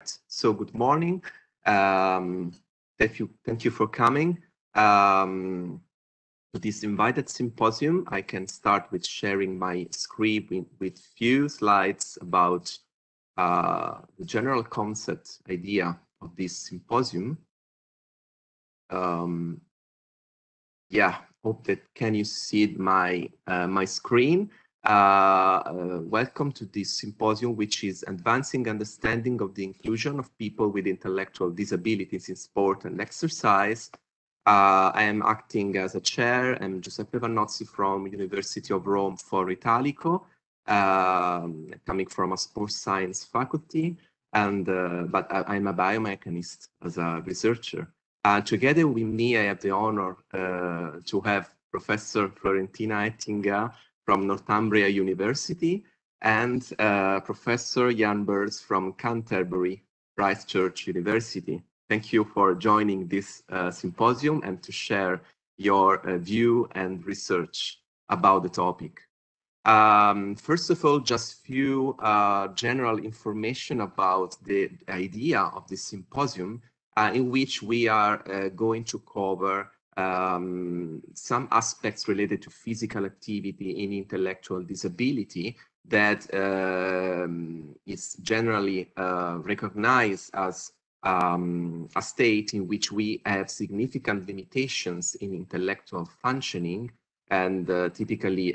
chat. So good morning. Thank you for coming to this invited symposium. I can start with sharing my screen with few slides about the general concept idea of this symposium. Yeah, hope that can you see my my screen. Welcome to this symposium, which is Advancing Understanding of the Inclusion of People with Intellectual Disabilities in Sport and Exercise. I am acting as a chair. I'm Giuseppe Vannozzi from University of Rome for Italico, coming from a sports science faculty, and but I'm a biomechanist as a researcher. Together with me, I have the honor to have Professor Florentina Ettinger from Northumbria University and Professor Jan Bers from Canterbury Christchurch University. Thank you for joining this symposium and to share your view and research about the topic. First of all, just few general information about the idea of this symposium, in which we are going to cover some aspects related to physical activity in intellectual disability that is generally recognized as a state in which we have significant limitations in intellectual functioning and typically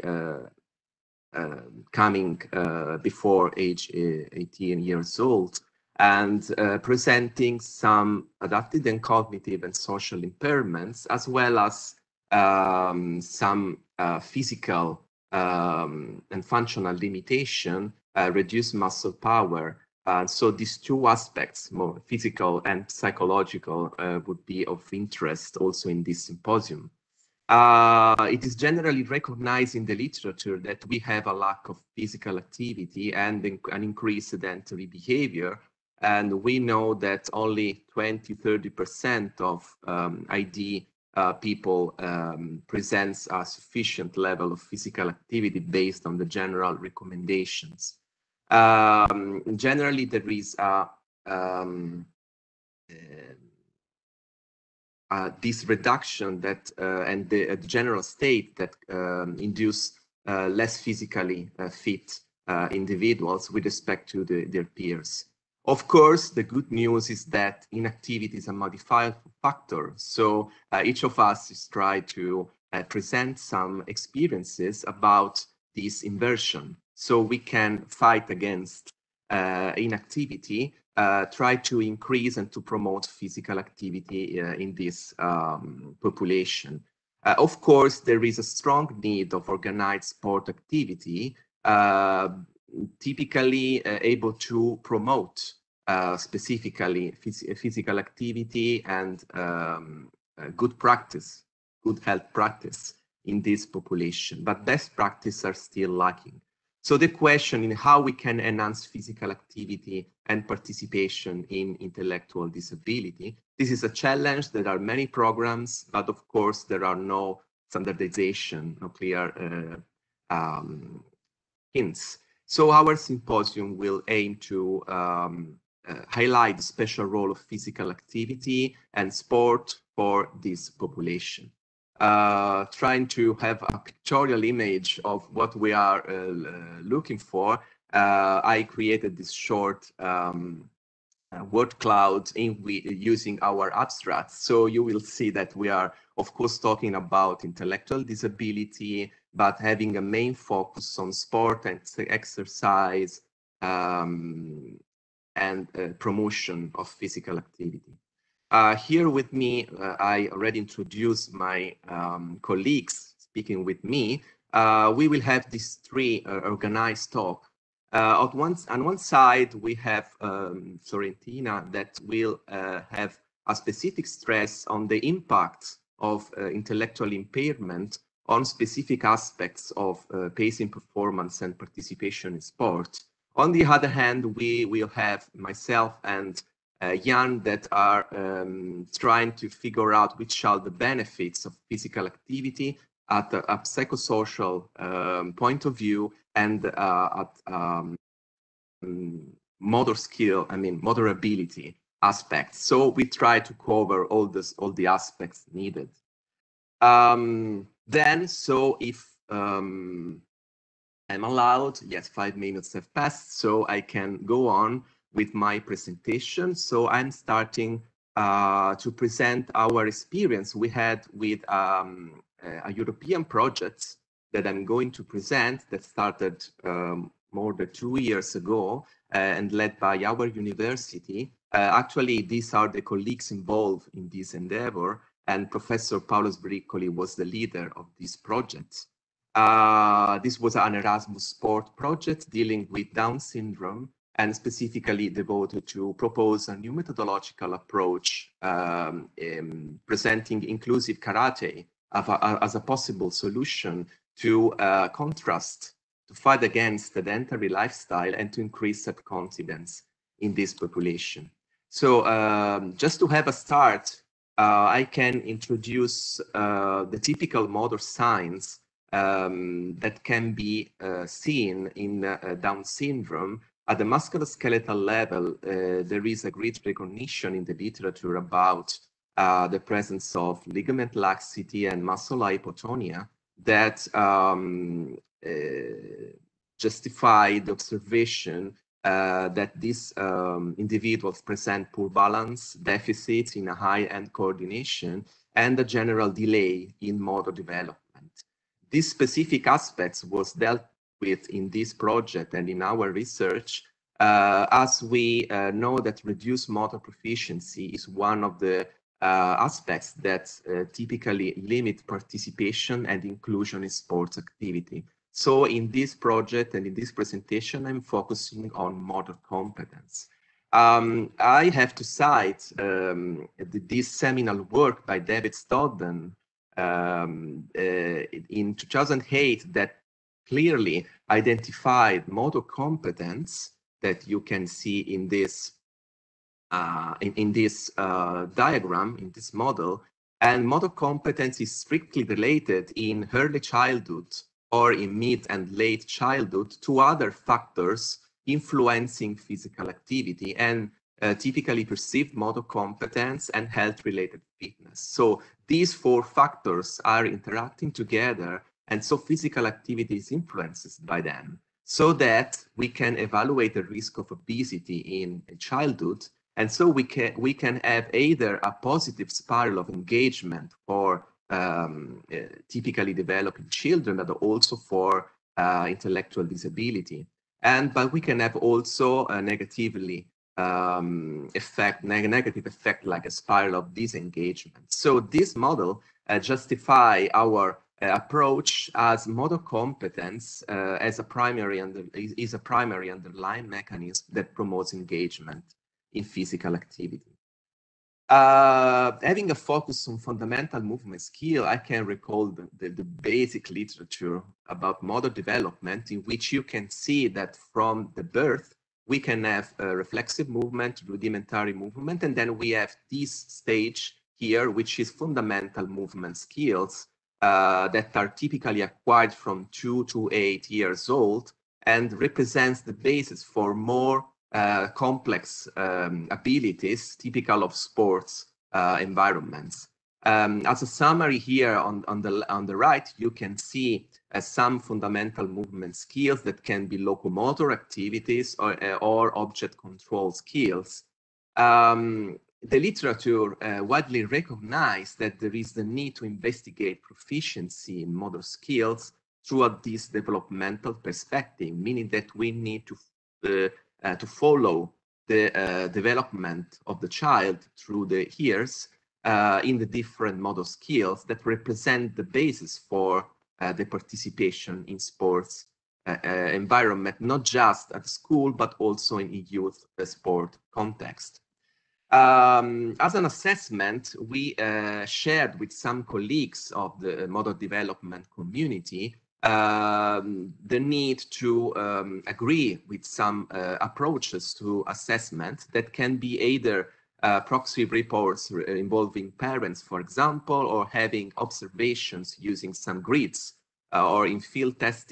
coming before age 18 years old, and presenting some adaptive and cognitive and social impairments, as well as some physical and functional limitation, reduced muscle power. So these two aspects, more physical and psychological, would be of interest also in this symposium. It is generally recognized in the literature that we have a lack of physical activity and an increased sedentary behavior. And we know that only 20–30% of ID people presents a sufficient level of physical activity based on the general recommendations. Generally, there is this reduction that and the general state that induce less physically fit individuals with respect to their peers. Of course, the good news is that inactivity is a modifiable factor. So each of us is trying to present some experiences about this inversion, so we can fight against inactivity, try to increase and to promote physical activity in this population. Of course, there is a strong need of organized sport activity, typically able to promote specifically physical activity and good practice, good health practice in this population, but best practices are still lacking. So the question in how we can enhance physical activity and participation in intellectual disability, this is a challenge. There are many programs, but of course there are no standardization, no clear hints. So our symposium will aim to highlight the special role of physical activity and sport for this population. Trying to have a pictorial image of what we are looking for, I created this short word cloud using our abstracts. So you will see that we are, of course, talking about intellectual disability, but having a main focus on sport and exercise and promotion of physical activity. Here with me, I already introduced my colleagues speaking with me. We will have these three organized talks. On one side, we have Florentina that will have a specific stress on the impact of intellectual impairment on specific aspects of pacing performance and participation in sport. On the other hand, we will have myself and Jan that are trying to figure out which are the benefits of physical activity at a psychosocial point of view and at motor skill, motor ability aspects. So we try to cover all the aspects needed. Then, so if I'm allowed, yes, 5 minutes have passed, so I can go on with my presentation. So I'm starting to present our experience we had with a European project that I'm going to present that started more than 2 years ago and led by our university. Actually, these are the colleagues involved in this endeavor, and Professor Paolo Sbriccoli was the leader of this project. This was an Erasmus sport project dealing with Down syndrome and specifically devoted to propose a new methodological approach presenting inclusive karate as a possible solution to contrast, to fight against sedentary lifestyle and to increase self-confidence in this population. So just to have a start, I can introduce the typical motor signs that can be seen in Down syndrome. At the musculoskeletal level, there is a great recognition in the literature about the presence of ligament laxity and muscle hypotonia that justify the observation that these individuals present poor balance, deficits in a high-end coordination, and a general delay in motor development. These specific aspects was dealt with in this project and in our research, as we know that reduced motor proficiency is one of the aspects that typically limit participation and inclusion in sports activity. So in this project and in this presentation, I'm focusing on motor competence. I have to cite this seminal work by David Stodden in 2008 that clearly identified motor competence that you can see in this diagram, in this model. And motor competence is strictly related in early childhood or in mid and late childhood to other factors influencing physical activity and typically perceived motor competence and health-related fitness. So these 4 factors are interacting together, and so physical activity is influenced by them, so that we can evaluate the risk of obesity in childhood. And so we can have either a positive spiral of engagement for typically developing children, but also for intellectual disability. But we can have also a negative effect like a spiral of disengagement. So this model justify our approach as motor competence as a primary underlying mechanism that promotes engagement in physical activity. Having a focus on fundamental movement skill, I can recall the basic literature about motor development, in which you can see that from the birth, we can have reflexive movement, rudimentary movement, and then we have this stage here, which is fundamental movement skills that are typically acquired from 2 to 8 years old and represents the basis for more complex abilities typical of sports environments. As a summary here on the right, you can see some fundamental movement skills that can be locomotor activities or object control skills. The literature widely recognized that there is the need to investigate proficiency in motor skills throughout this developmental perspective, meaning that we need to follow the development of the child through the years in the different motor skills that represent the basis for the participation in sports environment, not just at school, but also in a youth sport context. As an assessment, we shared with some colleagues of the motor development community the need to agree with some approaches to assessment that can be either proxy reports involving parents, for example, or having observations using some grids or in field testing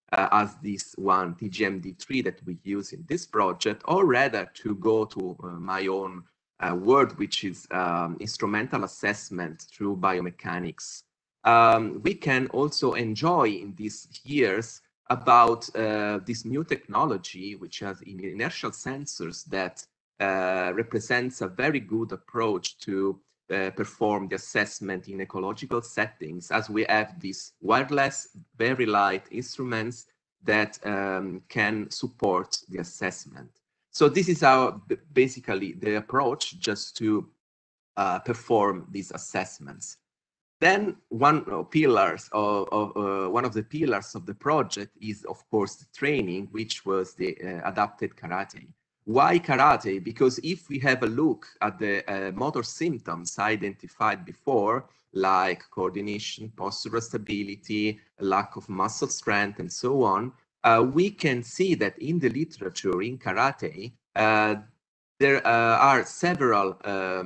as this one TGMD3 that we use in this project, or rather to go to my own word, which is instrumental assessment through biomechanics. We can also enjoy in these years about this new technology, which has inertial sensors that represents a very good approach to perform the assessment in ecological settings, as we have these wireless, very light instruments that can support the assessment. So this is our basically the approach just to perform these assessments. Then one of the pillars of the project is, of course, the training, which was the adapted karate. Why karate? Because if we have a look at the motor symptoms identified before, like coordination, postural stability, lack of muscle strength, and so on, we can see that in the literature in karate, there are several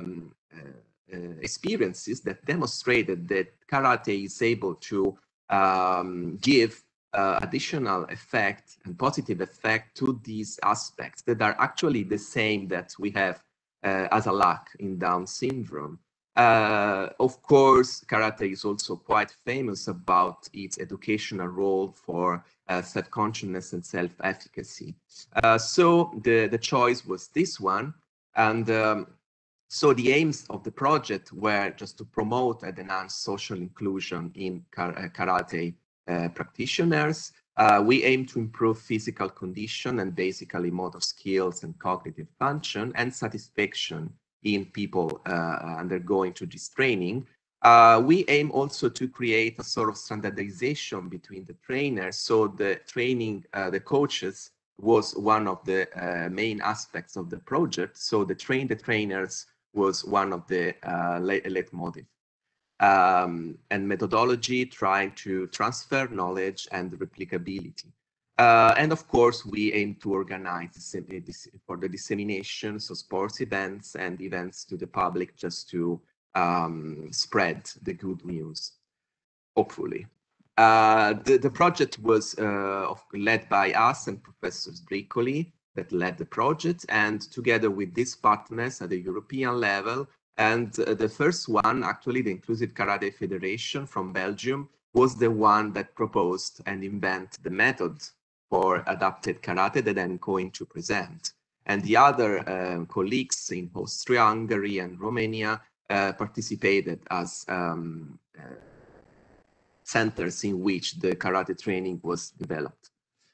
experiences that demonstrated that karate is able to give additional effect and positive effect to these aspects that are actually the same that we have as a lack in Down syndrome. Of course, karate is also quite famous about its educational role for self-consciousness and self-efficacy. So the choice was this one. And so the aims of the project were just to promote and enhance social inclusion in karate practitioners. We aim to improve physical condition and basically motor skills and cognitive function and satisfaction in people undergoing to this training. We aim also to create a sort of standardization between the trainers. So the training, the coaches was one of the main aspects of the project. So the trainers was one of the leitmotif. And methodology, trying to transfer knowledge and replicability. And of course, we aim to organize for the dissemination, so sports events and events to the public, just to spread the good news, hopefully. The project was led by us and Professor Sbriccoli, that led the project, and together with these partners at the European level. And the first one, actually, the Inclusive Karate Federation from Belgium, was the one that proposed and invented the method for adapted karate that I'm going to present. And the other colleagues in Austria, Hungary, and Romania participated as centers in which the karate training was developed.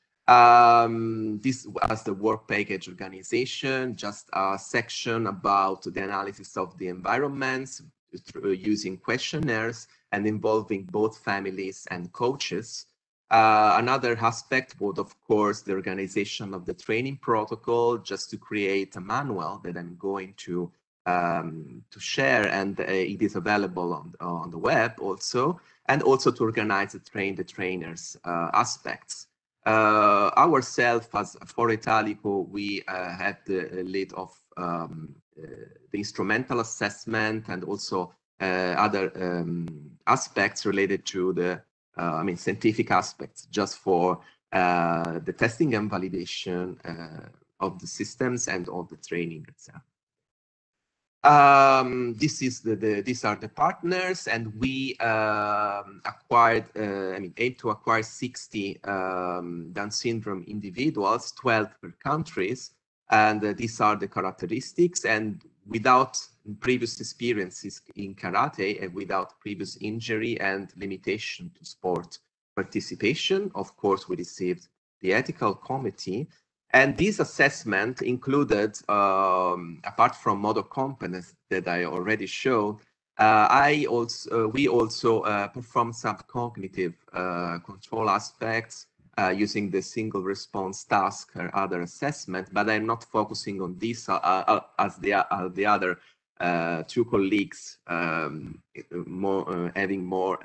This was the work package organization, just a section about the analysis of the environments using questionnaires and involving both families and coaches. Another aspect was, of course, the organization of the training protocol, just to create a manual that I'm going to share, and it is available on the web also, and also to organize the trainers aspects. Ourselves, as Foro Italico, we had the lead of the instrumental assessment and also other aspects related to the scientific aspects, just for the testing and validation of the systems and of the training itself. These are the partners, and we acquired, aim to acquire 60 Down syndrome individuals, 12 per countries, and these are the characteristics. And without previous experiences in karate and without previous injury and limitation to sport participation, of course, we received the ethical committee. And this assessment included, apart from motor competence that I already showed, we also performed some cognitive control aspects using the single response task or other assessment, but I'm not focusing on this as the other two colleagues having more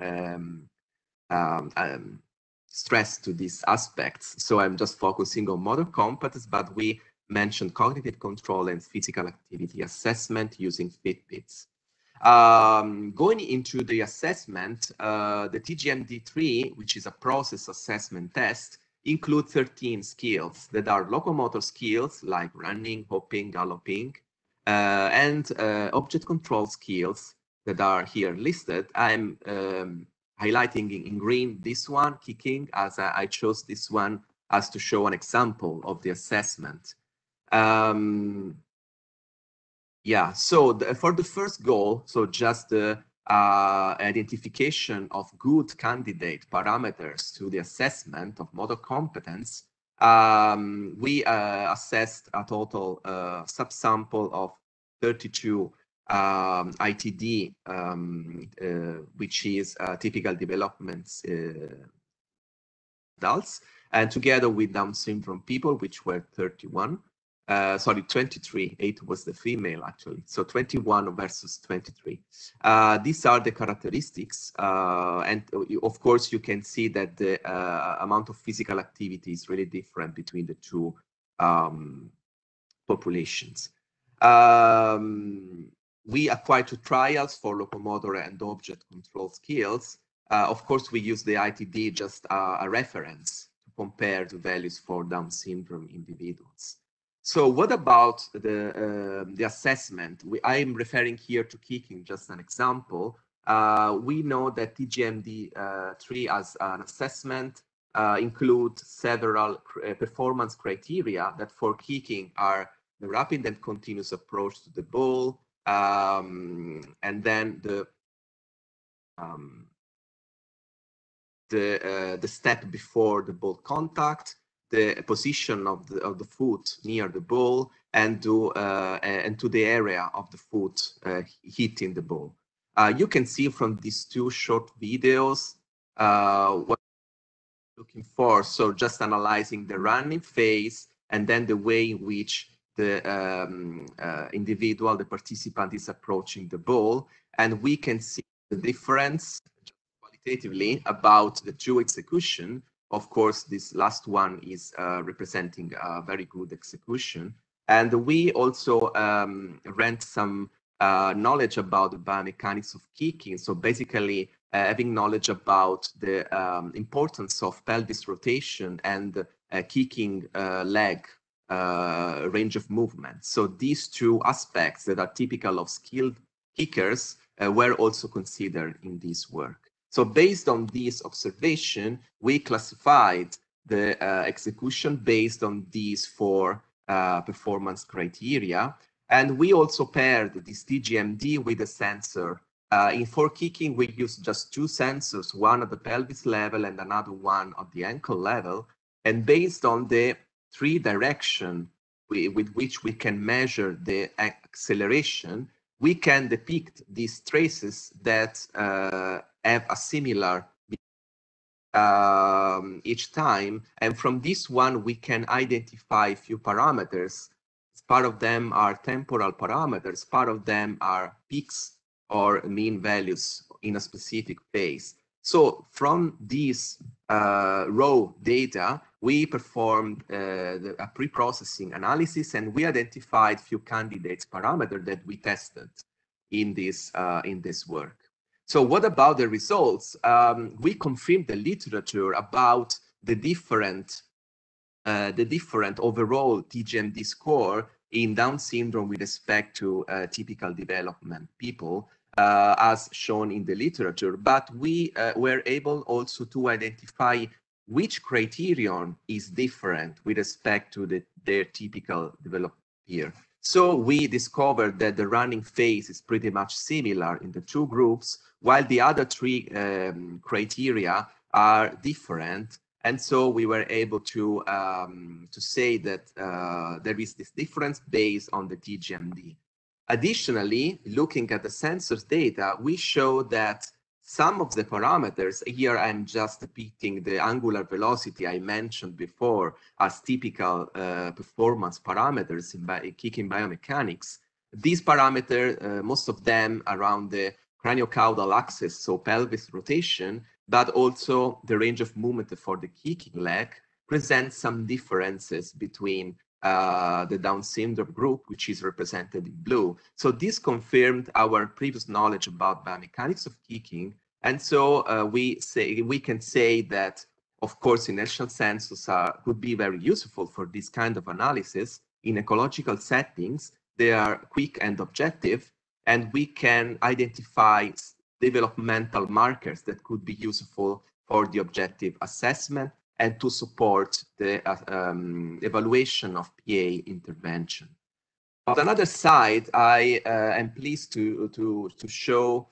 stress to these aspects. So I'm just focusing on motor competence, but we mentioned cognitive control and physical activity assessment using Fitbits. Going into the assessment, the TGMD3, which is a process assessment test, include 13 skills that are locomotor skills like running, hopping, galloping, and object control skills that are here listed. I'm highlighting in green this one, kicking, as I chose this one as to show an example of the assessment. Yeah, so for the first goal, so just the identification of good candidate parameters to the assessment of motor competence, we assessed a total subsample of 32 ITD, which is typical developments adults, and together with Down syndrome people, which were 31. Sorry, 23, 8 was the female actually. So 21 versus 23. These are the characteristics. And of course, you can see that the amount of physical activity is really different between the two populations. We applied two trials for locomotor and object control skills. Of course, we use the ITD just a reference to compare the values for Down syndrome individuals. So what about the assessment? I'm referring here to kicking, just an example. We know that TGMD3 as an assessment includes several performance criteria that for kicking are the rapid and continuous approach to the ball, and then the step before the ball contact, the position of the foot near the ball, and to the area of the foot hitting the ball. You can see from these two short videos what I'm looking for. So just analyzing the running phase and then the way in which the individual, the participant, is approaching the ball, and we can see the difference qualitatively about the two execution. Of course, this last one is representing a very good execution. And we also rent some knowledge about the biomechanics of kicking. So basically having knowledge about the importance of pelvis rotation and kicking leg range of movement. So these two aspects that are typical of skilled kickers were also considered in this work. So based on this observation, we classified the execution based on these four performance criteria. And we also paired this TGMD with a sensor. For kicking, we used just two sensors, one at the pelvis level and another one at the ankle level. And based on the three directions with which we can measure the acceleration, we can depict these traces that have a similar each time. And from this one, we can identify a few parameters. Part of them are temporal parameters. Part of them are peaks or mean values in a specific phase. So from these raw data, we performed a pre-processing analysis, and we identified few candidates parameters that we tested in this work. So what about the results? We confirmed the literature about the different overall TGMD score in Down syndrome with respect to typical development people, as shown in the literature. But we were able also to identify which criterion is different with respect to their typical development here. So we discovered that the running phase is pretty much similar in the two groups, while the other three criteria are different. And so we were able to say that there is this difference based on the TGMD. Additionally, looking at the sensors data, we show that some of the parameters, here I'm just depicting the angular velocity I mentioned before as typical performance parameters in kicking biomechanics. These parameters, most of them around the craniocaudal axis, so pelvis rotation, but also the range of movement for the kicking leg, present some differences between the Down syndrome group, which is represented in blue. So this confirmed our previous knowledge about biomechanics of kicking. And so we can say that Of course, inertial sensors could be very useful for this kind of analysis. In ecological settings, they are quick and objective, and we can identify developmental markers that could be useful for the objective assessment and to support the evaluation of PA intervention. On another side, I am pleased to show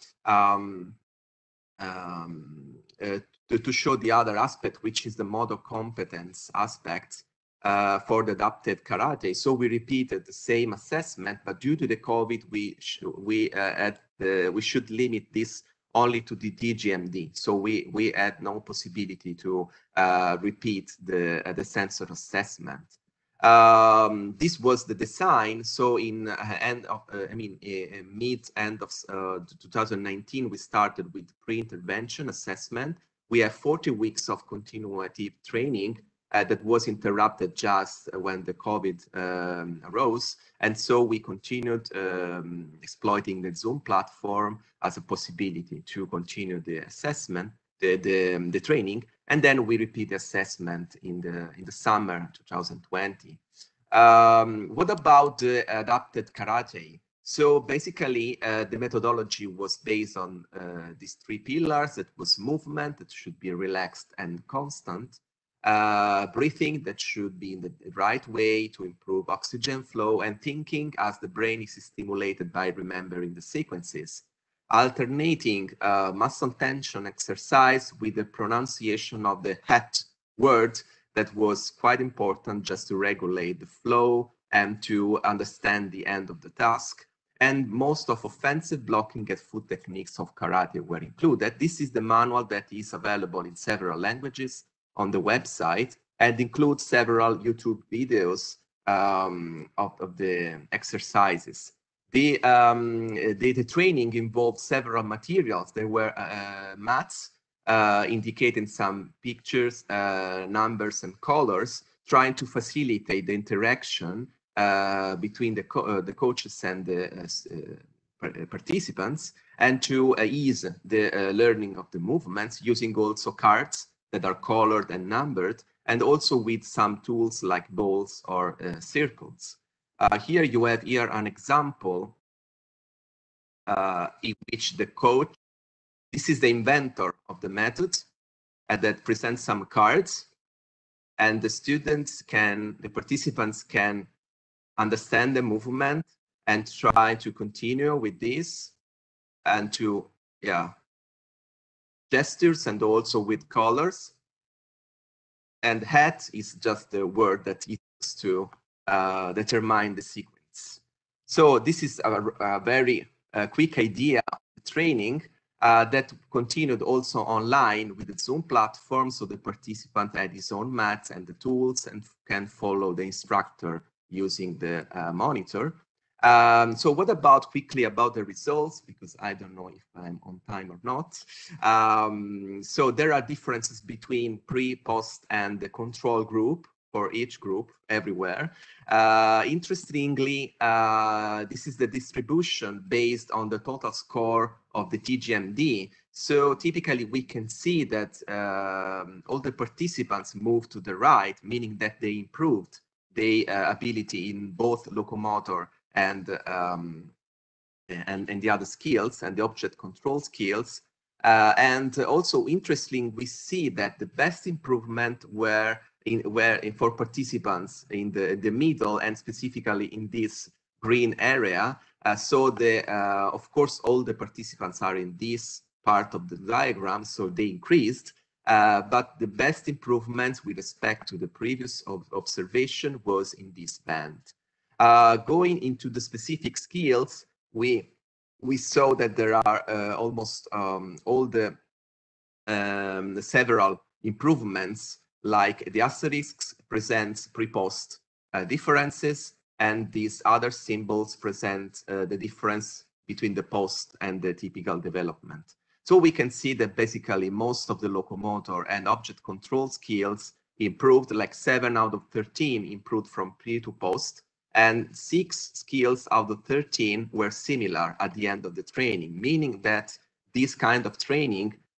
to show the other aspect, which is the motor competence aspect for the adapted karate. So we repeated the same assessment, but due to the COVID, we should limit this only to the DGMD. So we had no possibility to repeat the sensor assessment. This was the design. So in mid-end of 2019, we started with pre-intervention assessment. We have 40 weeks of continuative training that was interrupted just when the COVID arose. And so we continued exploiting the Zoom platform as a possibility to continue the assessment, the training, and then we repeat the assessment in the summer 2020. What about the adapted karate? So basically, the methodology was based on these three pillars. It was movement that should be relaxed and constant, breathing that should be in the right way to improve oxygen flow, and thinking as the brain is stimulated by remembering the sequences. Alternating muscle tension exercise with the pronunciation of the het word that was quite important just to regulate the flow and to understand the end of the task. And most of offensive blocking and foot techniques of karate were included. This is the manual that is available in several languages on the website and includes several YouTube videos of the exercises. The training involved several materials. There were mats indicating some pictures, numbers, and colors, trying to facilitate the interaction between the coaches and the participants, and to ease the learning of the movements, using also cards that are colored and numbered, and also with some tools like balls or circles. Here you have an example in which the coach, this is the inventor of the method, that presents some cards, and the participants can understand the movement and try to continue with this, and to, gestures and also with colors. And het is just the word that is used to determine the sequence. So this is a very quick idea of the training that continued also online with the Zoom platform. So the participant had his own mats and the tools and can follow the instructor using the monitor. So what about quickly about the results, because I don't know if I'm on time or not. So there are differences between pre, post, and the control group for each group everywhere. Interestingly, this is the distribution based on the total score of the DGMD. So typically we can see that all the participants moved to the right, meaning that they improved the ability in both locomotor and the other skills and the object control skills. And also interesting, we see that the best improvement were for participants in the middle, and specifically in this green area. So of course, all the participants are in this part of the diagram, so they increased. But the best improvements with respect to the previous observation was in this band. Going into the specific skills, we saw that there are almost all the several improvements, like the asterisks presents pre-post differences, and these other symbols present the difference between the post and the typical development. So we can see that basically most of the locomotor and object control skills improved, like 7 out of 13 improved from pre to post, and 6 skills out of 13 were similar at the end of the training, meaning that this kind of training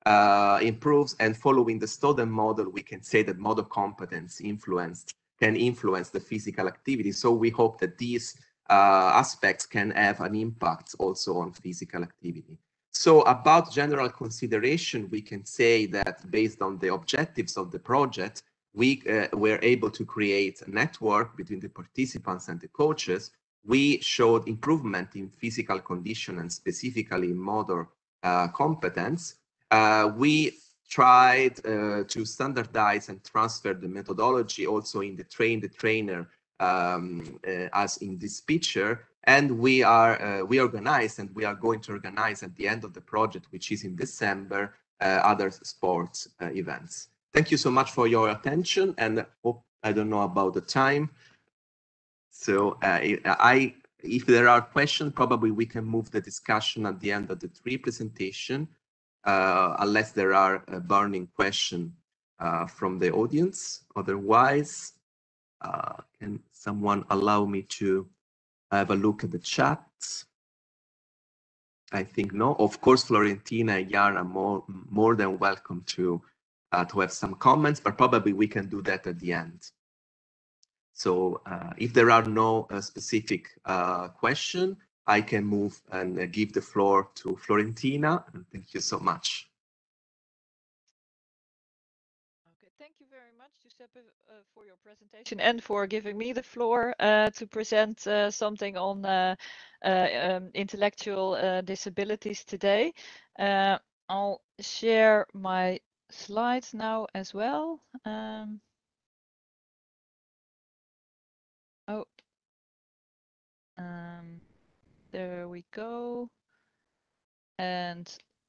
improves. And following the Stoden model, we can say that motor competence can influence the physical activity. So we hope that these aspects can have an impact also on physical activity. So about general consideration, we can say that based on the objectives of the project, we were able to create a network between the participants and the coaches. We showed improvement in physical condition and specifically in motor competence. We tried to standardize and transfer the methodology also in the train the trainer as in this picture. And we organized, and we are going to organize at the end of the project, which is in December, other sports events. Thank you so much for your attention, and I don't know about the time. So if there are questions, probably we can move the discussion at the end of the 3 presentation, unless there are a burning question from the audience. Otherwise, can someone allow me to have a look at the chat? I think no. Of course, Florentina and Jan are more than welcome to have some comments, but probably we can do that at the end. So if there are no specific question, I can move and give the floor to Florentina. And thank you so much. Okay, thank you very much, Giuseppe, for your presentation and for giving me the floor to present something on intellectual disabilities today. I'll share my slides now as well. There we go. And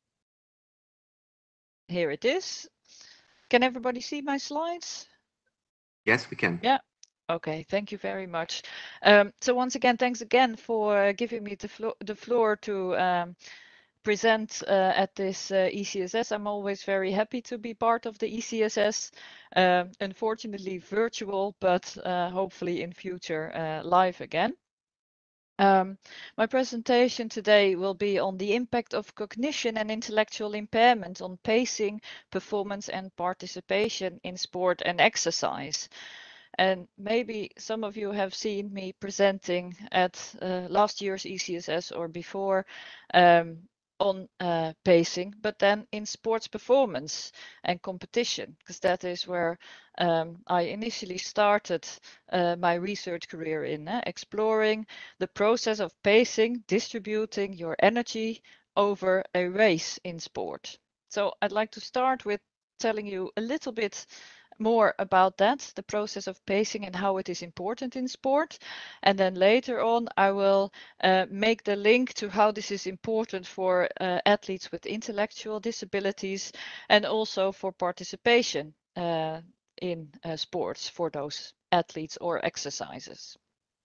here it is. Can everybody see my slides? Yes, we can. Yeah. Okay, thank you very much. So once again, thanks again for giving me the floor to present at this ECSS. I'm always very happy to be part of the ECSS. Unfortunately virtual, but hopefully in future live again. My presentation today will be on the impact of cognition and intellectual impairment on pacing, performance and participation in sport and exercise. And maybe some of you have seen me presenting at last year's ECSS or before on pacing, but then in sports performance and competition, because that is where I initially started my research career in, exploring the process of pacing, distributing your energy over a race in sport. So I'd like to start with telling you a little bit more about that, the process of pacing and how it is important in sport. And then later on, I will make the link to how this is important for athletes with intellectual disabilities and also for participation in sports for those athletes or exercises.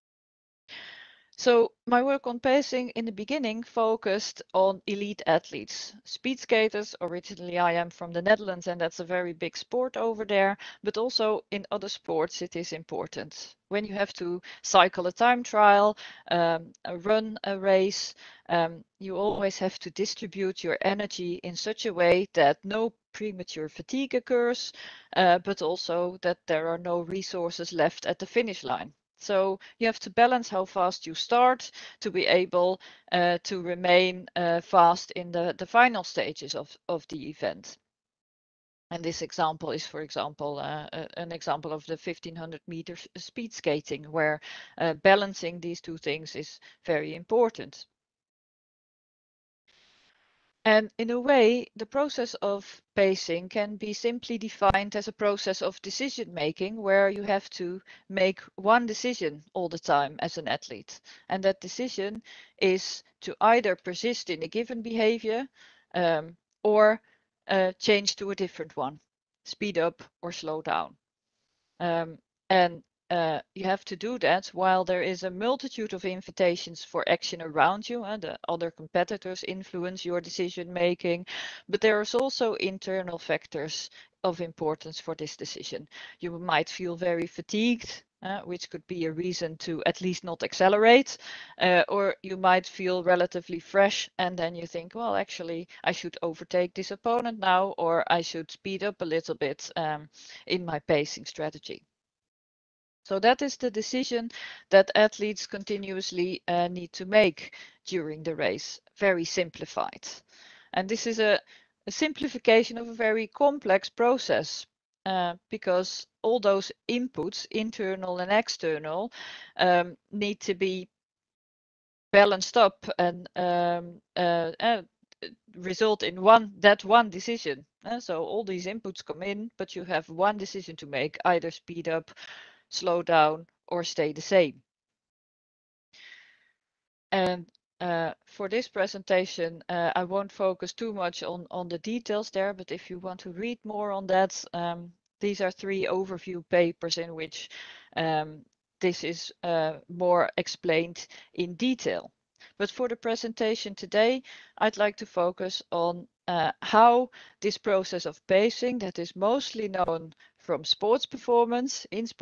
So my work on pacing in the beginning focused on elite athletes, speed skaters. Originally I am from the Netherlands and that's a very big sport over there, but also in other sports it is important. When you have to cycle a time trial, run a race, you always have to distribute your energy in such a way that no premature fatigue occurs, but also that there are no resources left at the finish line. So you have to balance how fast you start to be able to remain fast in the final stages of the event. And this example is, for example, an example of the 1500 meters speed skating, where balancing these two things is very important. And in a way, the process of pacing can be simply defined as a process of decision making where you have to make one decision all the time as an athlete. And that decision is to either persist in a given behavior or change to a different one, speed up or slow down. And you have to do that while there is a multitude of invitations for action around you, and the other competitors influence your decision making, but there is also internal factors of importance for this decision. You might feel very fatigued which could be a reason to at least not accelerate, or you might feel relatively fresh and then you think, well, actually, I should overtake this opponent now, or I should speed up a little bit in my pacing strategy. So that is the decision that athletes continuously need to make during the race, very simplified. And this is a simplification of a very complex process because all those inputs, internal and external, need to be balanced up and result in one decision. So all these inputs come in, but you have one decision to make: either speed up, slow down, or stay the same. And for this presentation, I won't focus too much on the details there, but if you want to read more on that, these are 3 overview papers in which this is more explained in detail. But for the presentation today, I'd like to focus on how this process of pacing, that is mostly known from sports performance,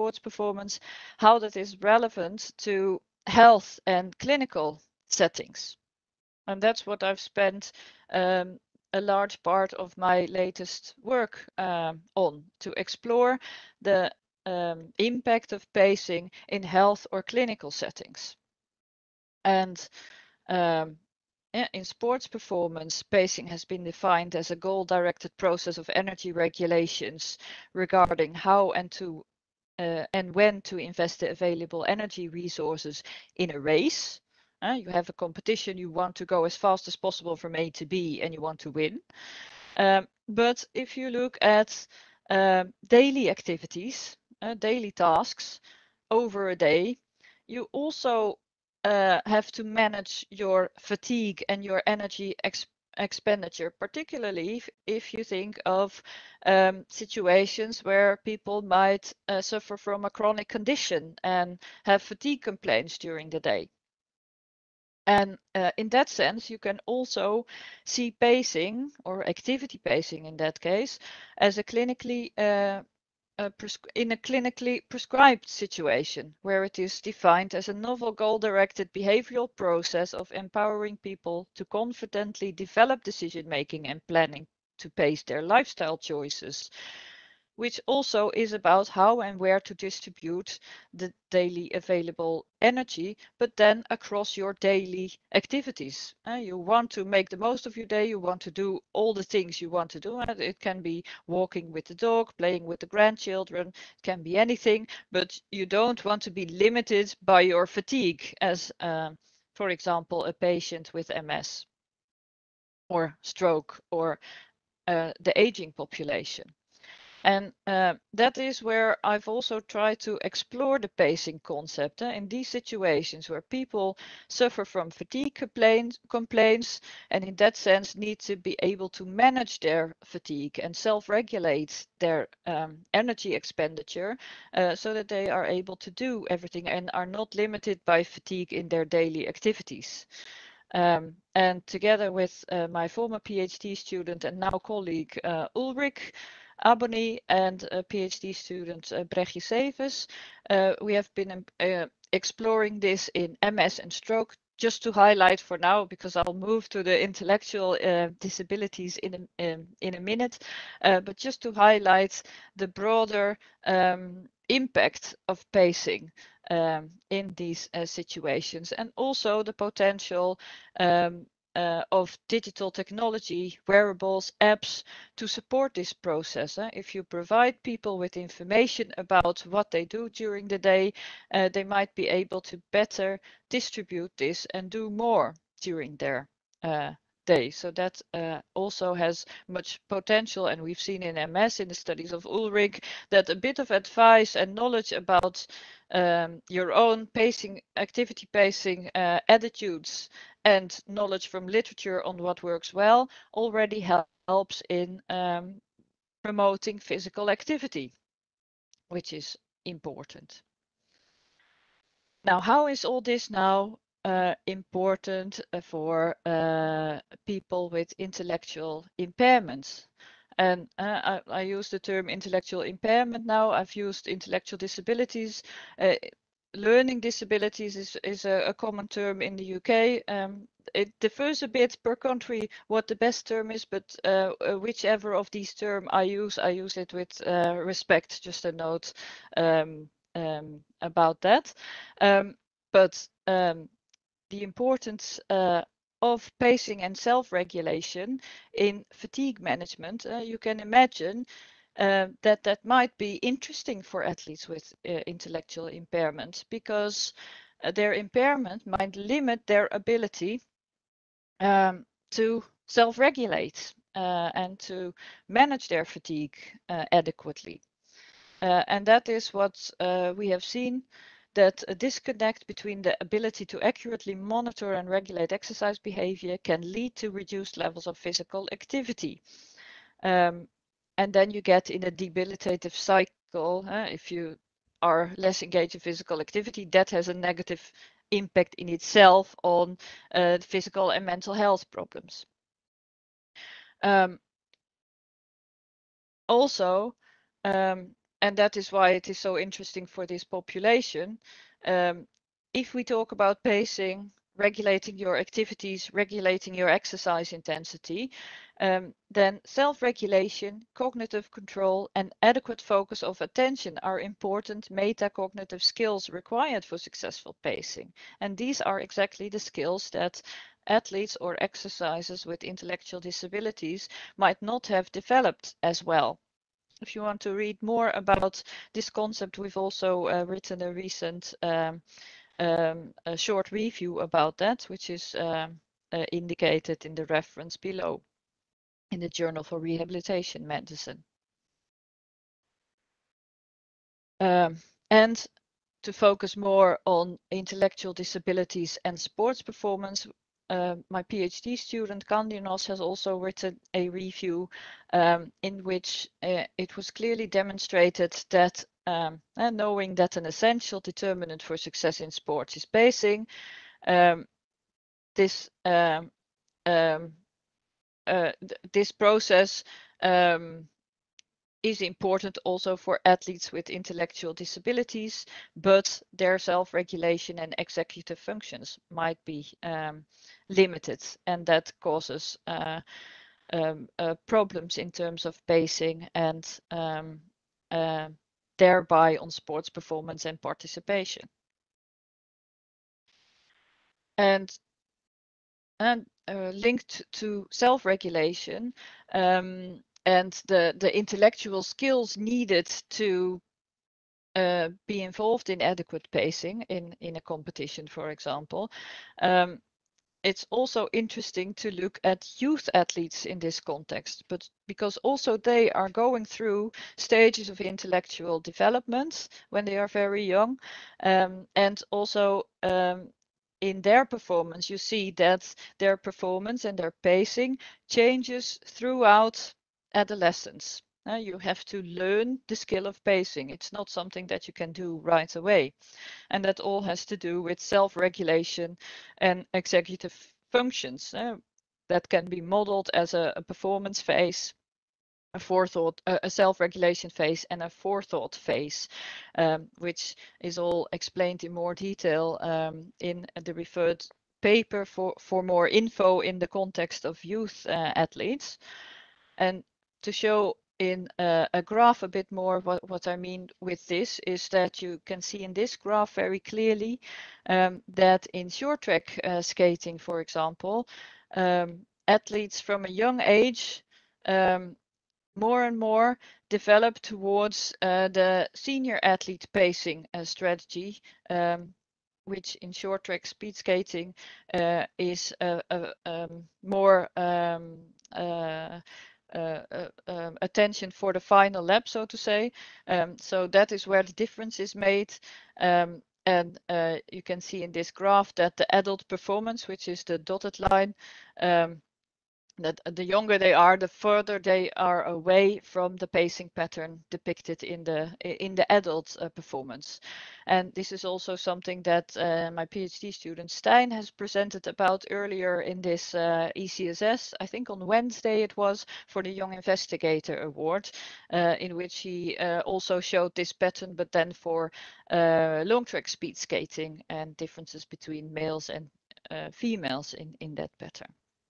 how that is relevant to health and clinical settings. And that's what I've spent a large part of my latest work on, to explore the impact of pacing in health or clinical settings. And in sports performance, pacing has been defined as a goal-directed process of energy regulations regarding how and when to invest the available energy resources in a race. You have a competition, you want to go as fast as possible from A to B and you want to win. But if you look at daily activities, daily tasks over a day, you also have to manage your fatigue and your energy expenditure, particularly if you think of situations where people might suffer from a chronic condition and have fatigue complaints during the day. And in that sense, you can also see pacing, or activity pacing in that case, as a clinically in a clinically prescribed situation, where it is defined as a novel goal-directed behavioral process of empowering people to confidently develop decision-making and planning to pace their lifestyle choices, which also is about how and where to distribute the daily available energy, but then across your daily activities. You want to make the most of your day, you want to do all the things you want to do. It can be walking with the dog, playing with the grandchildren, it can be anything, but you don't want to be limited by your fatigue as, for example, a patient with MS or stroke or the aging population. And that is where I've also tried to explore the pacing concept in these situations where people suffer from fatigue complaints, and in that sense need to be able to manage their fatigue and self-regulate their energy expenditure so that they are able to do everything and are not limited by fatigue in their daily activities. And together with my former PhD student and now colleague Ulrich Abony and a PhD student Brechtje Severs, we have been exploring this in MS and stroke, just to highlight for now, because I'll move to the intellectual disabilities in a minute, but just to highlight the broader impact of pacing in these situations, and also the potential of digital technology, wearables, apps to support this process. If you provide people with information about what they do during the day, they might be able to better distribute this and do more during their day. So that also has much potential, and we've seen in MS, in the studies of Ulrich, that a bit of advice and knowledge about your own pacing, activity pacing attitudes, and knowledge from literature on what works well already helps in promoting physical activity, which is important. Now, how is all this now important for people with intellectual impairments? And I use the term intellectual impairment now. I've used intellectual disabilities. Learning disabilities is a common term in the UK. It differs a bit per country what the best term is, but whichever of these terms I use it with respect. Just a note about that. But the importance of pacing and self-regulation in fatigue management, you can imagine that might be interesting for athletes with intellectual impairment, because their impairment might limit their ability to self-regulate and to manage their fatigue adequately. And that is what we have seen, that a disconnect between the ability to accurately monitor and regulate exercise behavior can lead to reduced levels of physical activity. And then you get in a debilitative cycle. If you are less engaged in physical activity, that has a negative impact in itself on physical and mental health problems. Also, and that is why it is so interesting for this population, if we talk about pacing, regulating your activities, regulating your exercise intensity, then self-regulation, cognitive control, and adequate focus of attention are important metacognitive skills required for successful pacing. And these are exactly the skills that athletes or exercisers with intellectual disabilities might not have developed as well. If you want to read more about this concept, we've also written a recent a short review about that, which is indicated in the reference below in the Journal for Rehabilitation Medicine. And to focus more on intellectual disabilities and sports performance, my PhD student Kandinos has also written a review in which it was clearly demonstrated that knowing that an essential determinant for success in sports is pacing, this process is important also for athletes with intellectual disabilities, but their self-regulation and executive functions might be limited, and that causes problems in terms of pacing and thereby on sports performance and participation. And linked to self-regulation, and the intellectual skills needed to be involved in adequate pacing in a competition, for example. It's also interesting to look at youth athletes in this context, but because also they are going through stages of intellectual development when they are very young, and also in their performance, you see that their performance and their pacing changes throughout adolescence. You have to learn the skill of pacing. It's not something that you can do right away. And that all has to do with self-regulation and executive functions that can be modeled as a performance phase, a forethought, a self-regulation phase, and a forethought phase, which is all explained in more detail in the referred paper for more info in the context of youth athletes. And to show in a graph a bit more what I mean with this is that you can see in this graph very clearly that in short track skating, for example, athletes from a young age more and more develop towards the senior athlete pacing strategy, which in short track speed skating is more attention for the final lap, so to say. So that is where the difference is made. And you can see in this graph that the adult performance, which is the dotted line, that the younger they are, the further they are away from the pacing pattern depicted in the adult performance. And this is also something that my PhD student Stijn has presented about earlier in this ECSS, I think on Wednesday it was, for the Young Investigator Award, in which he also showed this pattern, but then for long track speed skating and differences between males and females in that pattern.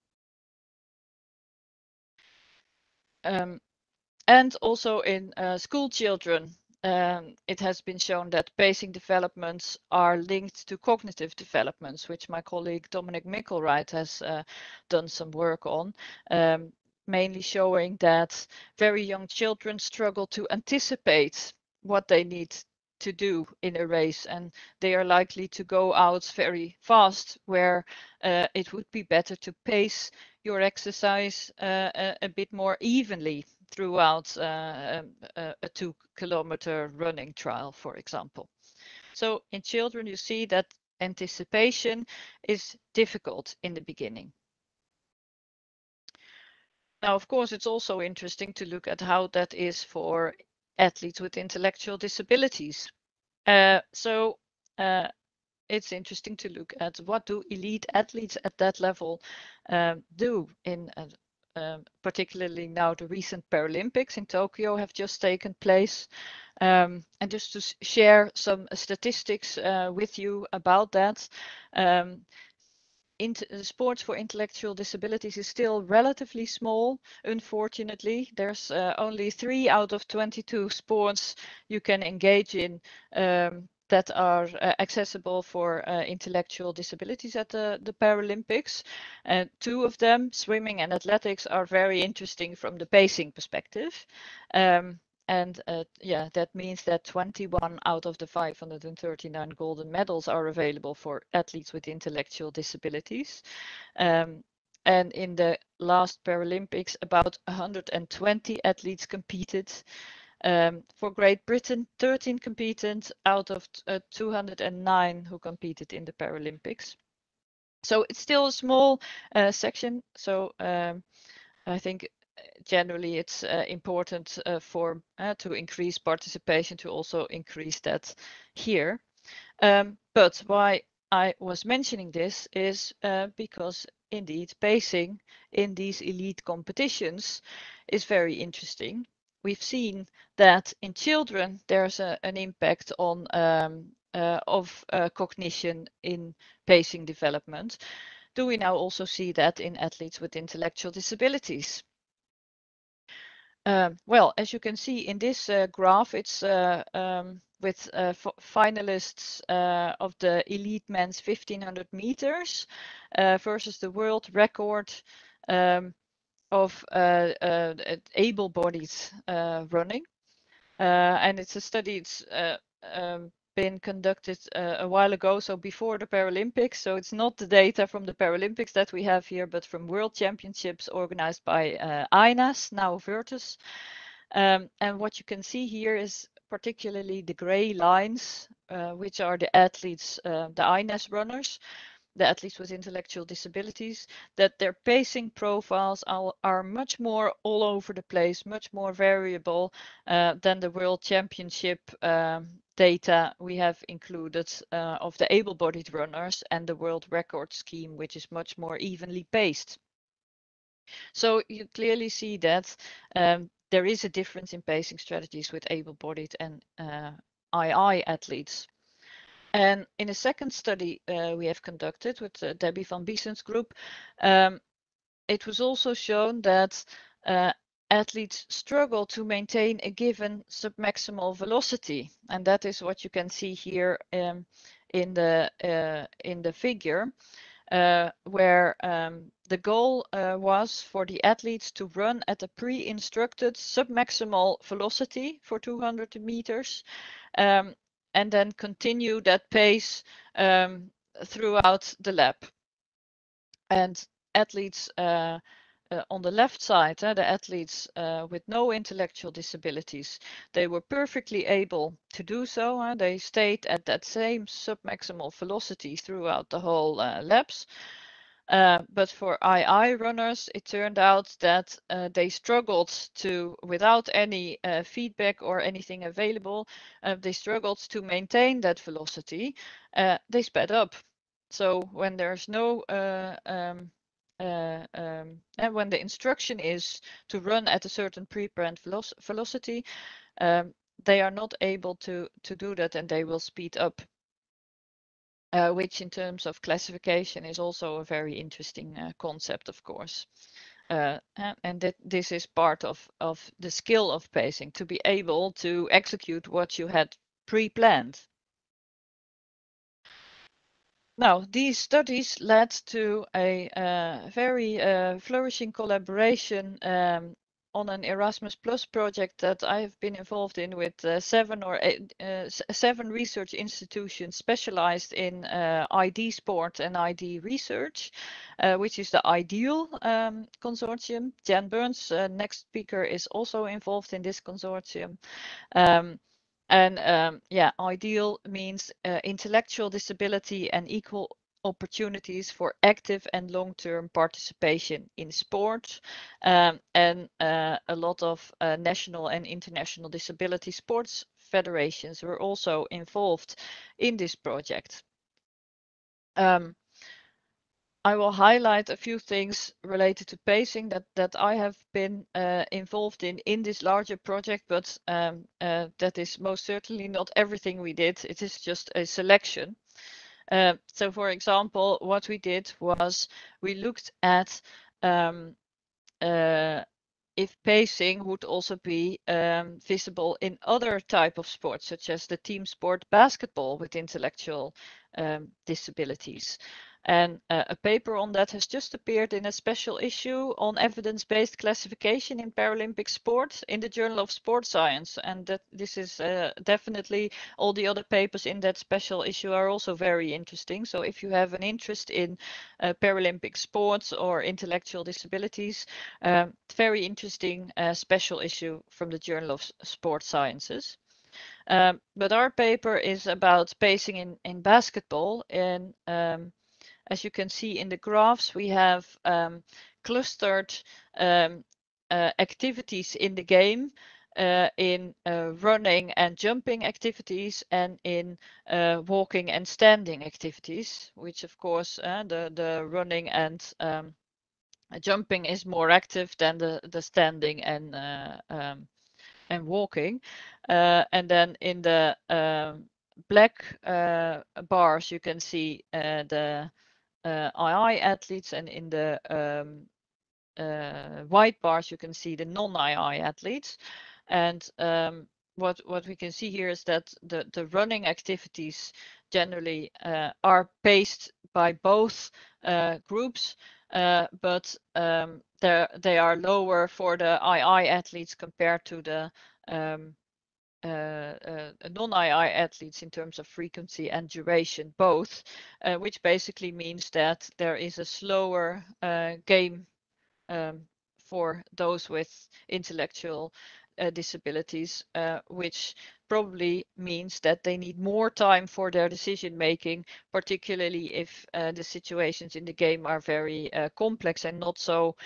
And also in school children, it has been shown that pacing developments are linked to cognitive developments, which my colleague Dominic Mickelwright has done some work on, mainly showing that very young children struggle to anticipate what they need to do in a race, and they are likely to go out very fast, where it would be better to pace your exercise a bit more evenly throughout a 2-kilometer running trial, for example. So in children, you see that anticipation is difficult in the beginning. Now, of course, it's also interesting to look at how that is for athletes with intellectual disabilities. It's interesting to look at what do elite athletes at that level do in particularly now the recent Paralympics in Tokyo have just taken place. And just to share some statistics with you about that. Sports for intellectual disabilities is still relatively small. Unfortunately, there's only 3 out of 22 sports you can engage in that are accessible for intellectual disabilities at the Paralympics. 2 of them, swimming and athletics, are very interesting from the pacing perspective. And yeah, that means that 21 out of the 539 golden medals are available for athletes with intellectual disabilities. And in the last Paralympics, about 120 athletes competed. For Great Britain, 13 competed out of 209 who competed in the Paralympics. So it's still a small section. So I think generally it's important to increase participation, to also increase that here. But why I was mentioning this is because indeed pacing in these elite competitions is very interesting. We've seen that in children there's an impact on of cognition in pacing development. Do we now also see that in athletes with intellectual disabilities? Well, as you can see in this graph, it's with finalists of the elite men's 1500 meters versus the world record of able-bodied running. And it's a study, it's been conducted a while ago, so before the Paralympics. So it's not the data from the Paralympics that we have here, but from World Championships organized by INAS, now Virtus. And what you can see here is particularly the gray lines, which are the athletes, the INAS runners, the athletes with intellectual disabilities, that their pacing profiles are much more all over the place, much more variable than the World Championship data we have included of the able-bodied runners and the world record scheme, which is much more evenly paced. So you clearly see that there is a difference in pacing strategies with able-bodied and II athletes. And in a second study we have conducted with Debbie van Biesen's group, it was also shown that athletes struggle to maintain a given submaximal velocity, and that is what you can see here in the figure, where the goal was for the athletes to run at a pre-instructed submaximal velocity for 200 meters. And then continue that pace throughout the lap. And athletes on the left side, the athletes with no intellectual disabilities, they were perfectly able to do so. They stayed at that same submaximal velocity throughout the whole laps. But for II runners, it turned out that they struggled to, without any feedback or anything available, they struggled to maintain that velocity. They sped up. So when there's no, and when the instruction is to run at a certain pre-planned velocity, they are not able to do that, and they will speed up. Which in terms of classification is also a very interesting concept, of course. And that this is part of the skill of pacing, to be able to execute what you had pre-planned. Now, these studies led to a very flourishing collaboration on an Erasmus Plus project that I have been involved in with 7 research institutions specialized in ID sport and ID research, which is the IDEAL consortium. Jan Burns, next speaker, is also involved in this consortium. Yeah, IDEAL means intellectual disability and equal opportunities for active and long-term participation in sport, and a lot of national and international disability sports federations were also involved in this project. I will highlight a few things related to pacing that I have been involved in this larger project, but that is most certainly not everything we did. It is just a selection. So, for example, what we did was we looked at if pacing would also be visible in other type of sports, such as the team sport basketball with intellectual disabilities. And a paper on that has just appeared in a special issue on evidence-based classification in Paralympic sport in the Journal of Sports Science. And that this is definitely, all the other papers in that special issue are also very interesting. So if you have an interest in Paralympic sports or intellectual disabilities, very interesting special issue from the Journal of Sports Sciences. But our paper is about pacing in basketball, and as you can see in the graphs, we have clustered activities in the game in running and jumping activities, and in walking and standing activities, which of course the running and jumping is more active than the standing and walking. And then in the black bars you can see the II athletes, and in the white bars you can see the non-II athletes. And what we can see here is that the running activities generally are paced by both groups, but they are lower for the II athletes compared to the non-II athletes in terms of frequency and duration both, which basically means that there is a slower game for those with intellectual disabilities, which probably means that they need more time for their decision making, particularly if the situations in the game are very complex and not so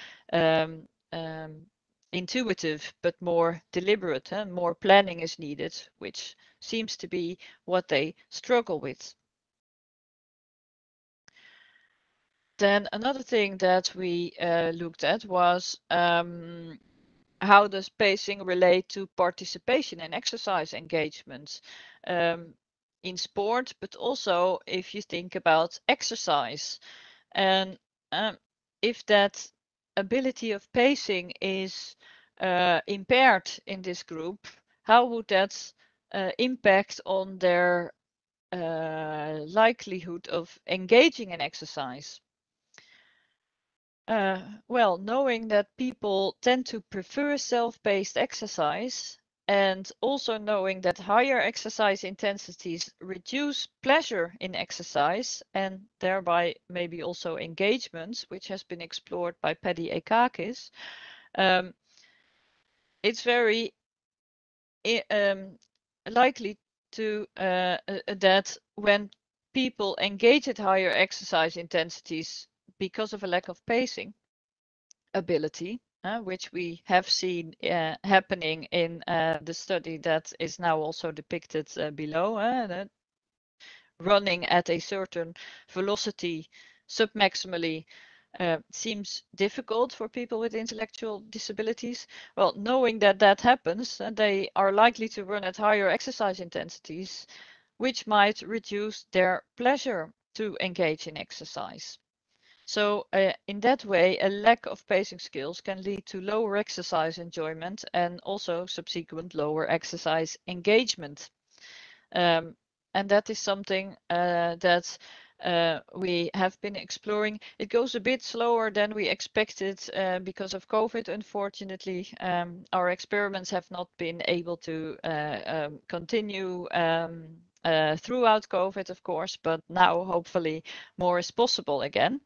intuitive, but more deliberate, and more planning is needed, which seems to be what they struggle with. Then another thing that we looked at was how does pacing relate to participation and exercise engagement in sport, but also if you think about exercise, and if that ability of pacing is impaired in this group, how would that impact on their likelihood of engaging in exercise? Well, knowing that people tend to prefer self-paced exercise, and also knowing that higher exercise intensities reduce pleasure in exercise, and thereby maybe also engagement, which has been explored by Paddy Ekakis, it's very likely to that when people engage at higher exercise intensities, because of a lack of pacing ability, which we have seen happening in the study that is now also depicted below, that running at a certain velocity submaximally seems difficult for people with intellectual disabilities. Well, knowing that that happens, they are likely to run at higher exercise intensities, which might reduce their pleasure to engage in exercise. So in that way, a lack of pacing skills can lead to lower exercise enjoyment and also subsequent lower exercise engagement. And that is something that we have been exploring. It goes a bit slower than we expected because of COVID, unfortunately. Our experiments have not been able to continue throughout COVID, of course, but now hopefully more is possible again.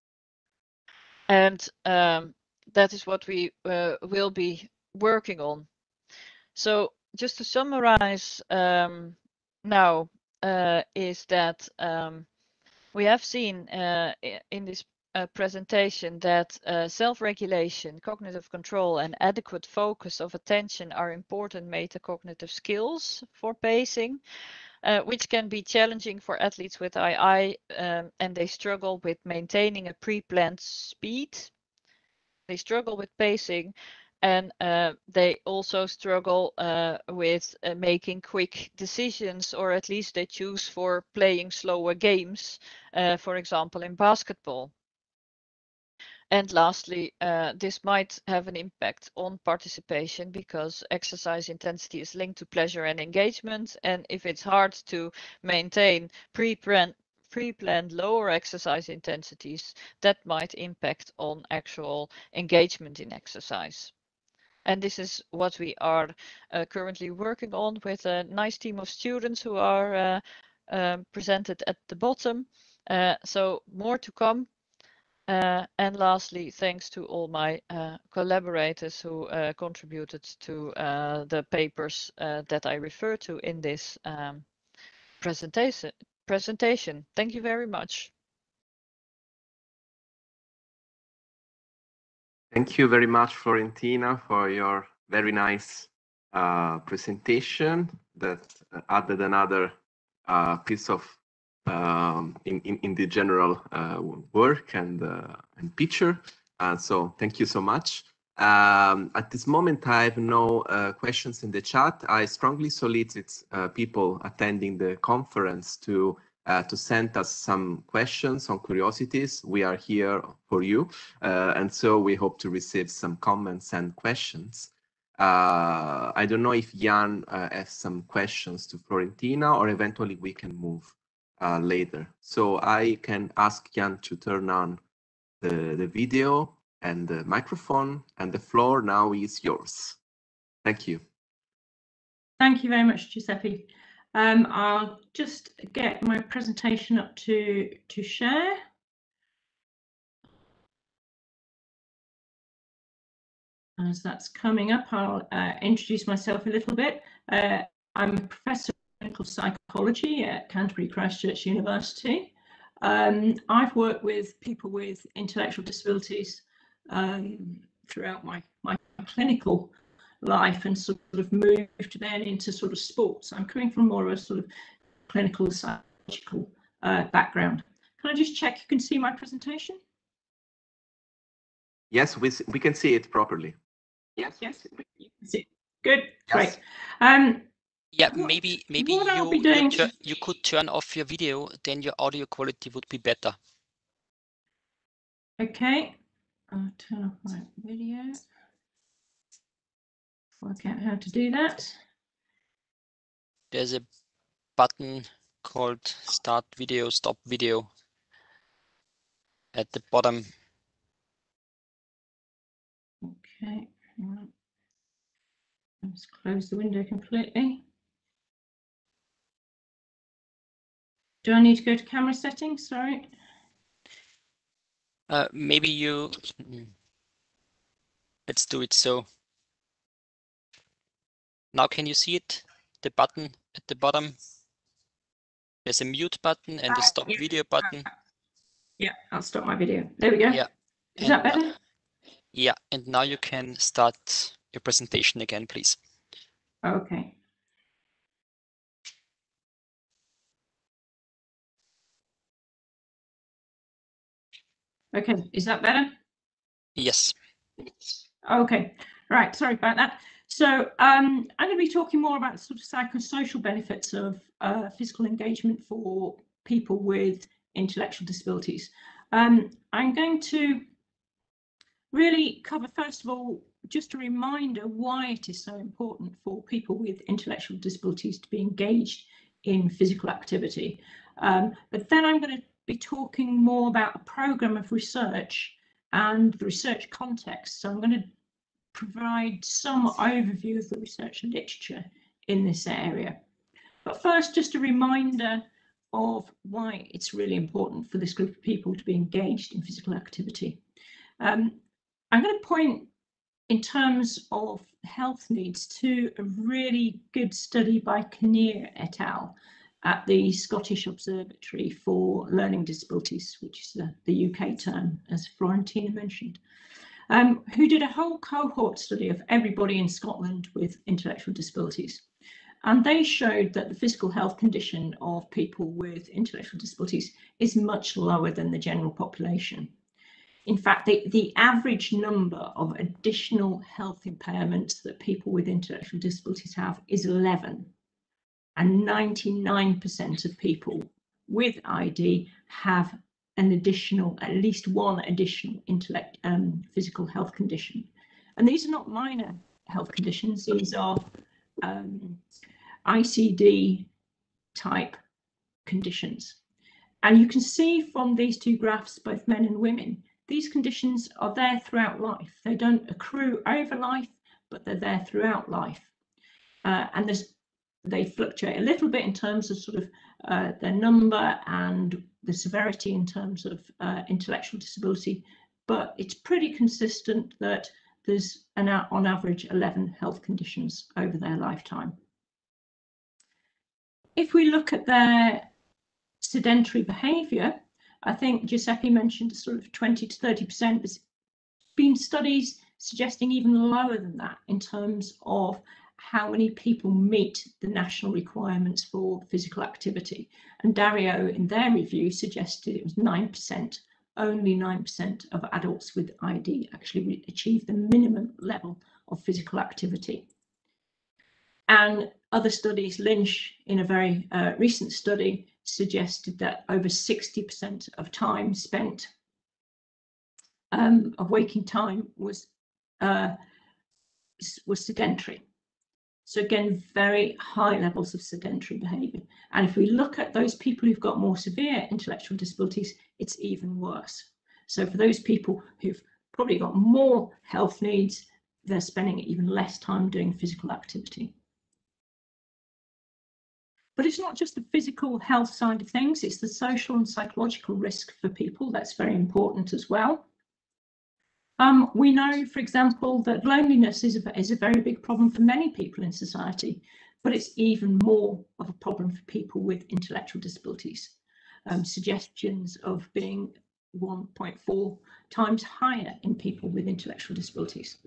And that is what we will be working on. So just to summarize now is that we have seen in this presentation that self-regulation, cognitive control, and adequate focus of attention are important metacognitive skills for pacing. Which can be challenging for athletes with II, and they struggle with maintaining a pre-planned speed. They struggle with pacing, and they also struggle with making quick decisions, or at least they choose for playing slower games, for example, in basketball. And lastly, this might have an impact on participation because exercise intensity is linked to pleasure and engagement. And if it's hard to maintain pre-planned lower exercise intensities, that might impact on actual engagement in exercise. And this is what we are currently working on with a nice team of students who are presented at the bottom. So more to come. And lastly, thanks to all my collaborators who contributed to the papers that I refer to in this presentation. Thank you very much. Thank you very much, Florentina, for your very nice presentation that added another piece of in the general work and picture. So thank you so much. At this moment, I have no questions in the chat. I strongly solicit people attending the conference to send us some questions, some curiosities. We are here for you. And so we hope to receive some comments and questions. I don't know if Jan has some questions to Florentina, or eventually we can move later. So I can ask Jan to turn on the video and the microphone, and the floor now is yours. Thank you. Thank you very much, Giuseppe. I'll just get my presentation up to share. As that's coming up, I'll introduce myself a little bit. I'm a professor of clinical psychology at Canterbury Christ Church University. I've worked with people with intellectual disabilities throughout my clinical life, and sort of moved then into sort of sports. I'm coming from more of a sort of clinical psychological background. Can I just check you can see my presentation? Yes, we can see it properly. Yes, you can see it. Good, yes. Great. Yeah, maybe you could turn off your video, then your audio quality would be better. Okay, I'll turn off my video. Work out how to do that. There's a button called Start Video, Stop Video at the bottom. Okay, let's close the window completely. Do I need to go to camera settings? Sorry. Maybe you. Let's do it so. Now can you see it? The button at the bottom. There's a mute button and a stop video button. Yeah, I'll stop my video. There we go. Yeah. Is that better? Yeah, and now you can start your presentation again, please. Okay. Okay, is that better? Yes. Okay, right, sorry about that. So I'm going to be talking more about sort of psychosocial benefits of physical engagement for people with intellectual disabilities. I'm going to really cover, first of all, just a reminder why it is so important for people with intellectual disabilities to be engaged in physical activity. But then I'm going to be talking more about a program of research and the research context. So I'm going to provide some overview of the research literature in this area. But first, just a reminder of why it's really important for this group of people to be engaged in physical activity. I'm going to point in terms of health needs to a really good study by Kinnear et al. At the Scottish Observatory for Learning Disabilities, which is the UK term, as Florentina mentioned, who did a whole cohort study of everybody in Scotland with intellectual disabilities. And they showed that the physical health condition of people with intellectual disabilities is much lower than the general population. In fact, the average number of additional health impairments that people with intellectual disabilities have is 11. And 99% of people with ID have an additional, at least one additional physical health condition. And these are not minor health conditions, these are ICD type conditions. And you can see from these two graphs, both men and women, these conditions are there throughout life. They don't accrue over life, but they're there throughout life. And they fluctuate a little bit in terms of sort of their number and the severity in terms of intellectual disability, but it's pretty consistent that there's on average 11 health conditions over their lifetime. If we look at their sedentary behavior, I think Giuseppe mentioned sort of 20 to 30%. There's been studies suggesting even lower than that in terms of how many people meet the national requirements for physical activity. And Dario, in their review, suggested it was 9%. Only 9% of adults with ID actually achieve the minimum level of physical activity. And other studies, Lynch, in a very recent study, suggested that over 60% of time spent of waking time was sedentary. So again, very high levels of sedentary behaviour. And if we look at those people who've got more severe intellectual disabilities, it's even worse. So for those people who've probably got more health needs, they're spending even less time doing physical activity. But it's not just the physical health side of things, it's the social and psychological risk for people. That's very important as well. We know, for example, that loneliness is a very big problem for many people in society, but it's even more of a problem for people with intellectual disabilities. Suggestions of being 1.4 times higher in people with intellectual disabilities.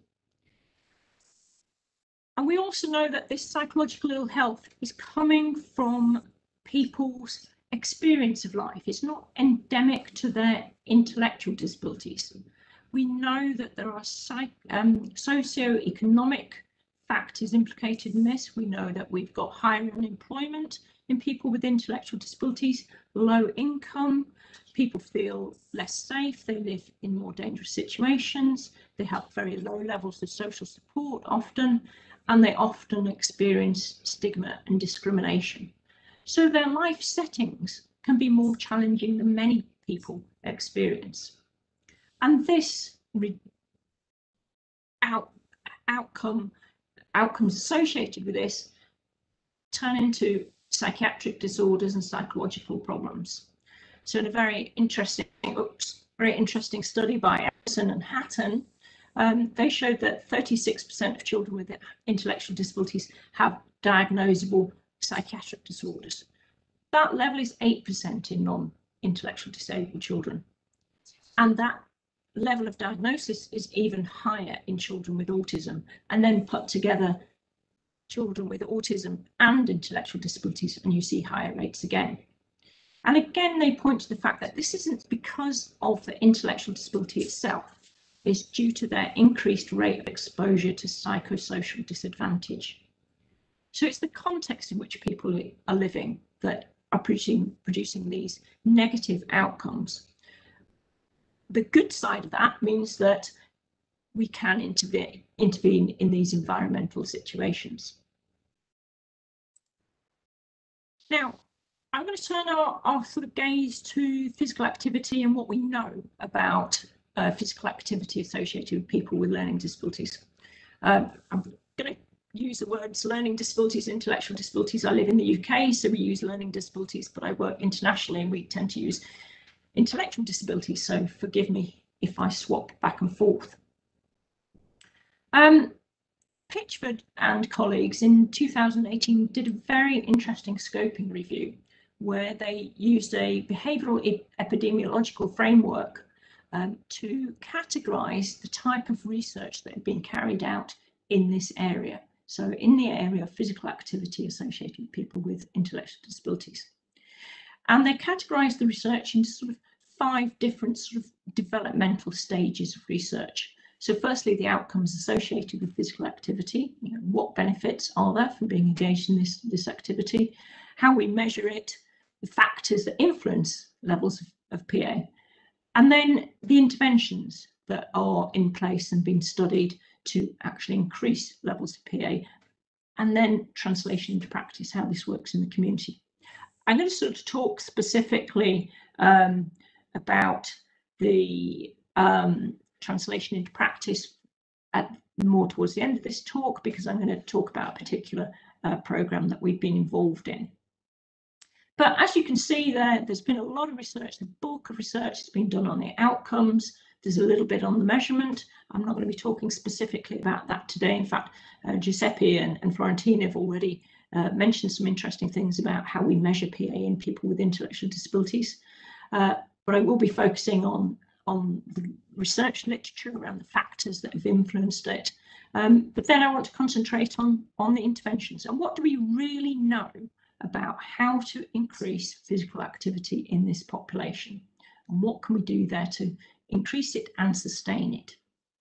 And we also know that this psychological ill health is coming from people's experience of life. It's not endemic to their intellectual disabilities. We know that there are socio-economic factors implicated in this. We know that we've got higher unemployment in people with intellectual disabilities, low income, people feel less safe, they live in more dangerous situations, they have very low levels of social support often, and they often experience stigma and discrimination. So their life settings can be more challenging than many people experience. And this outcomes associated with this turn into psychiatric disorders and psychological problems. So in a very interesting study by Emerson and Hatton, they showed that 36% of children with intellectual disabilities have diagnosable psychiatric disorders. That level is 8% in non-intellectual disabled children. And that level of diagnosis is even higher in children with autism. And then put together children with autism and intellectual disabilities, and you see higher rates again. And again, they point to the fact that this isn't because of the intellectual disability itself. It's due to their increased rate of exposure to psychosocial disadvantage. So it's the context in which people are living that are producing these negative outcomes. The good side of that means that we can intervene in these environmental situations. Now, I'm going to turn our sort of gaze to physical activity and what we know about physical activity associated with people with learning disabilities. I'm going to use the words learning disabilities, intellectual disabilities. I live in the UK, so we use learning disabilities, but I work internationally and we tend to use intellectual disabilities, so forgive me if I swap back and forth. Pitchford and colleagues in 2018 did a very interesting scoping review where they used a behavioural epidemiological framework to categorise the type of research that had been carried out in this area. So in the area of physical activity associated with people with intellectual disabilities. And they categorised the research into sort of 5 different sort of developmental stages of research. So firstly, the outcomes associated with physical activity, what benefits are there from being engaged in this activity, how we measure it, the factors that influence levels of PA, and then the interventions that are in place and being studied to actually increase levels of PA, and then translation into practice, how this works in the community. I'm going to sort of talk specifically about the translation into practice more towards the end of this talk, because I'm going to talk about a particular program that we've been involved in. But as you can see there's been a lot of research. The bulk of research has been done on the outcomes. There's a little bit on the measurement. I'm not going to be talking specifically about that today. In fact, Giuseppe and Florentina have already mentioned some interesting things about how we measure PA in people with intellectual disabilities. But I will be focusing on the research literature around the factors that have influenced it. But then I want to concentrate on the interventions and what do we really know about how to increase physical activity in this population, and what can we do there to increase it and sustain it.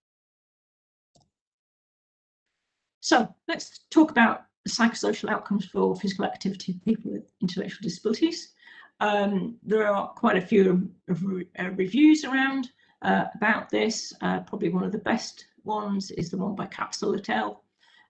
So let's talk about the psychosocial outcomes for physical activity of people with intellectual disabilities. There are quite a few reviews around about this. Probably one of the best ones is the one by Capsule et al.,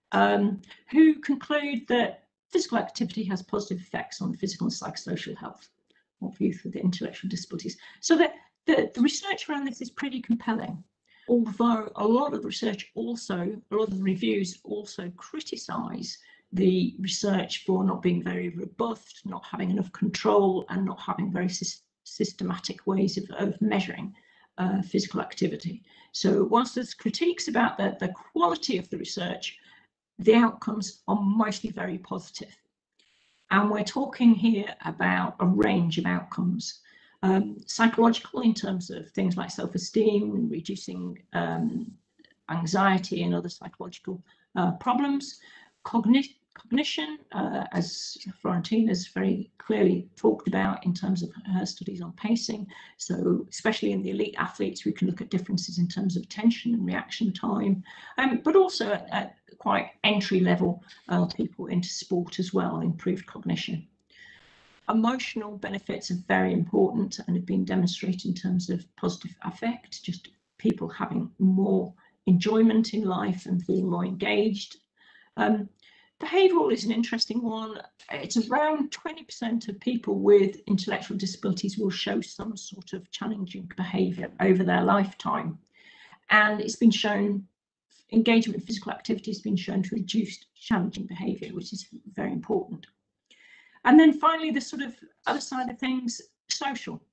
who conclude that physical activity has positive effects on the physical and psychosocial health of youth with intellectual disabilities. So the research around this is pretty compelling, although a lot of the research also, a lot of the reviews also criticise the research for not being very robust, not having enough control, and not having very systematic ways of measuring physical activity. So whilst there's critiques about the quality of the research, the outcomes are mostly very positive. And we're talking here about a range of outcomes. Psychological in terms of things like self-esteem, reducing anxiety and other psychological problems, cognition, as Florentina's very clearly talked about in terms of her studies on pacing. So especially in the elite athletes, we can look at differences in terms of attention and reaction time, but also at quite entry-level people into sport as well, improved cognition. Emotional benefits are very important and have been demonstrated in terms of positive affect, just people having more enjoyment in life and feeling more engaged. Behavioural is an interesting one. It's around 20% of people with intellectual disabilities will show some sort of challenging behaviour over their lifetime. And it's been shown, engagement in physical activity has been shown to reduce challenging behaviour, which is very important. And then finally, the sort of other side of things, social.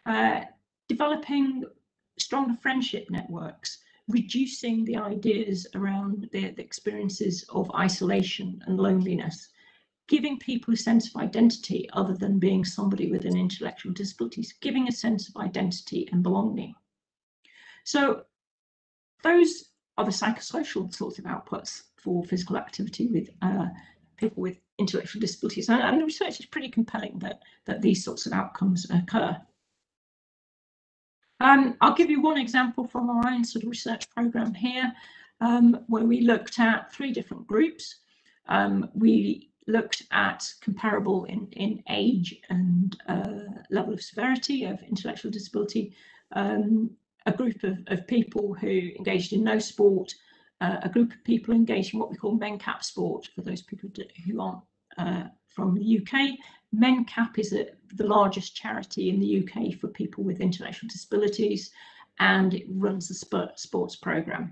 Developing stronger friendship networks, reducing the ideas around the experiences of isolation and loneliness, giving people a sense of identity other than being somebody with an intellectual disability, giving a sense of identity and belonging. So those are the psychosocial sorts of outputs for physical activity with people with intellectual disabilities. And the research is pretty compelling that these sorts of outcomes occur. I'll give you one example from our own sort of research program here, where we looked at 3 different groups. We looked at comparable in age and level of severity of intellectual disability, a group of people who engaged in no sport, a group of people engaged in what we call MenCap sport, for those people who aren't from the UK. MenCap is the largest charity in the UK for people with intellectual disabilities, and it runs the sports programme.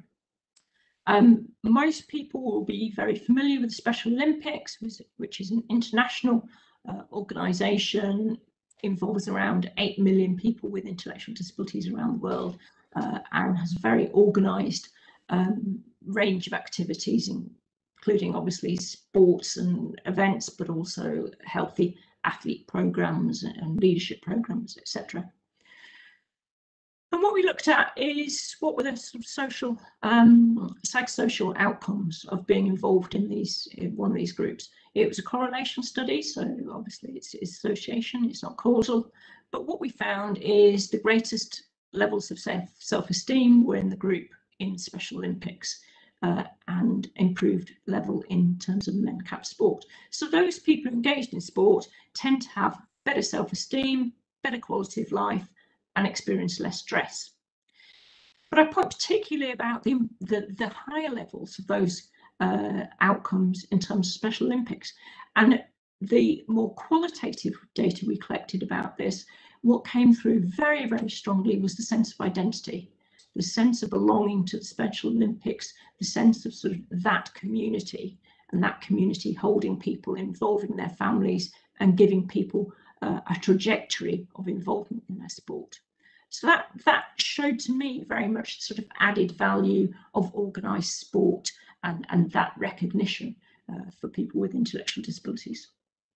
Most people will be very familiar with the Special Olympics, which is an international organisation, involves around 8 million people with intellectual disabilities around the world, and has a very organised range of activities, including obviously sports and events, but also healthy athlete programs and leadership programs, etc. And what we looked at is what were the sort of social, psychosocial outcomes of being involved in one of these groups. It was a correlation study, so obviously it's association, it's not causal. But what we found is the greatest levels of self-esteem were in the group in Special Olympics, and improved level in terms of MenCap sport. So those people engaged in sport tend to have better self-esteem, better quality of life, and experience less stress. But I point particularly about the higher levels of those outcomes in terms of Special Olympics. And the more qualitative data we collected about this, what came through very, very strongly was the sense of identity, the sense of belonging to the Special Olympics, the sense of sort of that community, and that community holding people, involving their families, and giving people a trajectory of involvement in their sport. So that showed to me very much sort of added value of organised sport and that recognition for people with intellectual disabilities.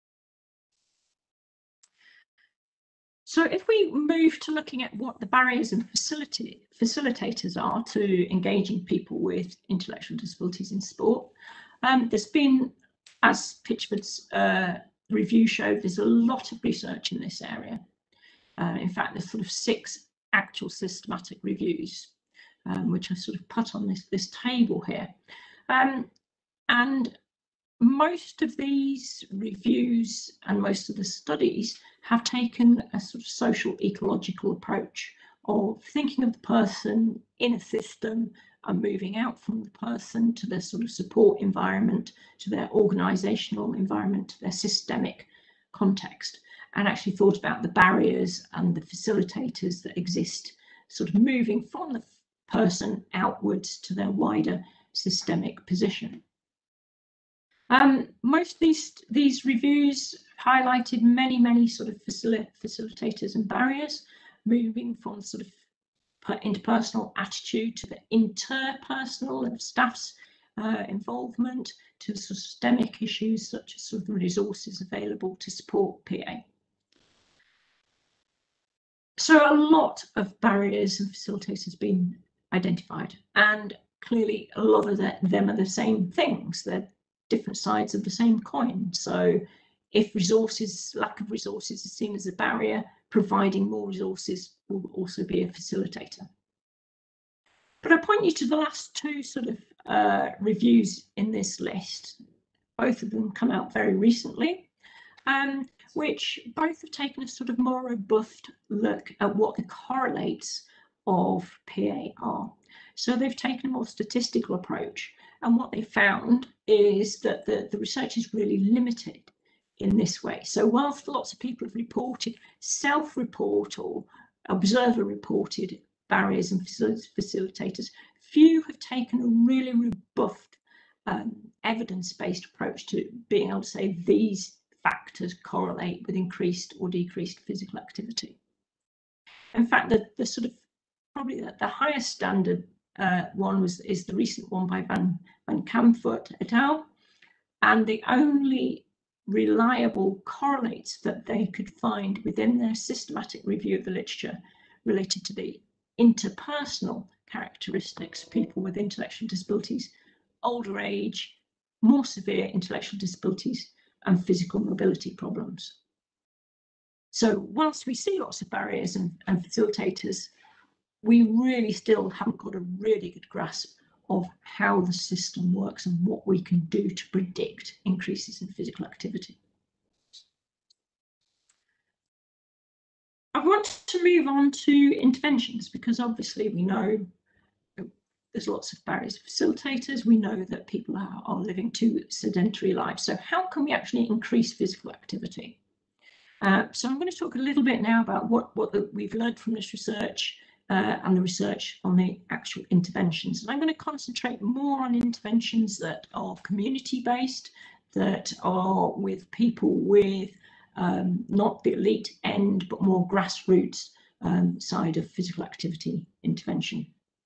So if we move to looking at what the barriers and facilitators are to engaging people with intellectual disabilities in sport, there's been, as Pitchford's review showed, there's a lot of research in this area. In fact, there's sort of 6 actual systematic reviews, which I sort of put on this table here. And most of these reviews and most of the studies have taken a sort of social ecological approach of thinking of the person in a system and moving out from the person to their sort of support environment, to their organisational environment, to their systemic context, and actually thought about the barriers and the facilitators that exist, sort of moving from the person outwards to their wider systemic position. Most of these reviews highlighted many sort of facilitators and barriers, moving from sort of interpersonal attitude to the interpersonal and staff's involvement, to systemic issues such as sort of the resources available to support PA. So a lot of barriers and facilitators have been identified, and clearly a lot of them are the same things. They're different sides of the same coin. So if lack of resources is seen as a barrier, providing more resources will also be a facilitator. But I point you to the last 2 sort of reviews in this list. Both of them come out very recently, which both have taken a sort of more robust look at what the correlates of PA are. So they've taken a more statistical approach, and what they found is that the research is really limited in this way. So whilst lots of people have reported self-report or observer-reported barriers and facilitators, few have taken a really robust evidence-based approach to being able to say these factors correlate with increased or decreased physical activity. In fact, the sort of probably the highest standard one is the recent one by Van Kamfort et al. And the only reliable correlates that they could find within their systematic review of the literature related to the interpersonal characteristics of people with intellectual disabilities, older age, more severe intellectual disabilities, and physical mobility problems. So whilst we see lots of barriers and facilitators, we really still haven't got a really good grasp of how the system works and what we can do to predict increases in physical activity. I want to move on to interventions, because obviously we know there's lots of barriers for facilitators. We know that people are living too sedentary lives. So how can we actually increase physical activity? So I'm going to talk a little bit now about what we've learned from this research and the research on the actual interventions. And I'm going to concentrate more on interventions that are community-based, that are with people with not the elite end, but more grassroots side of physical activity intervention.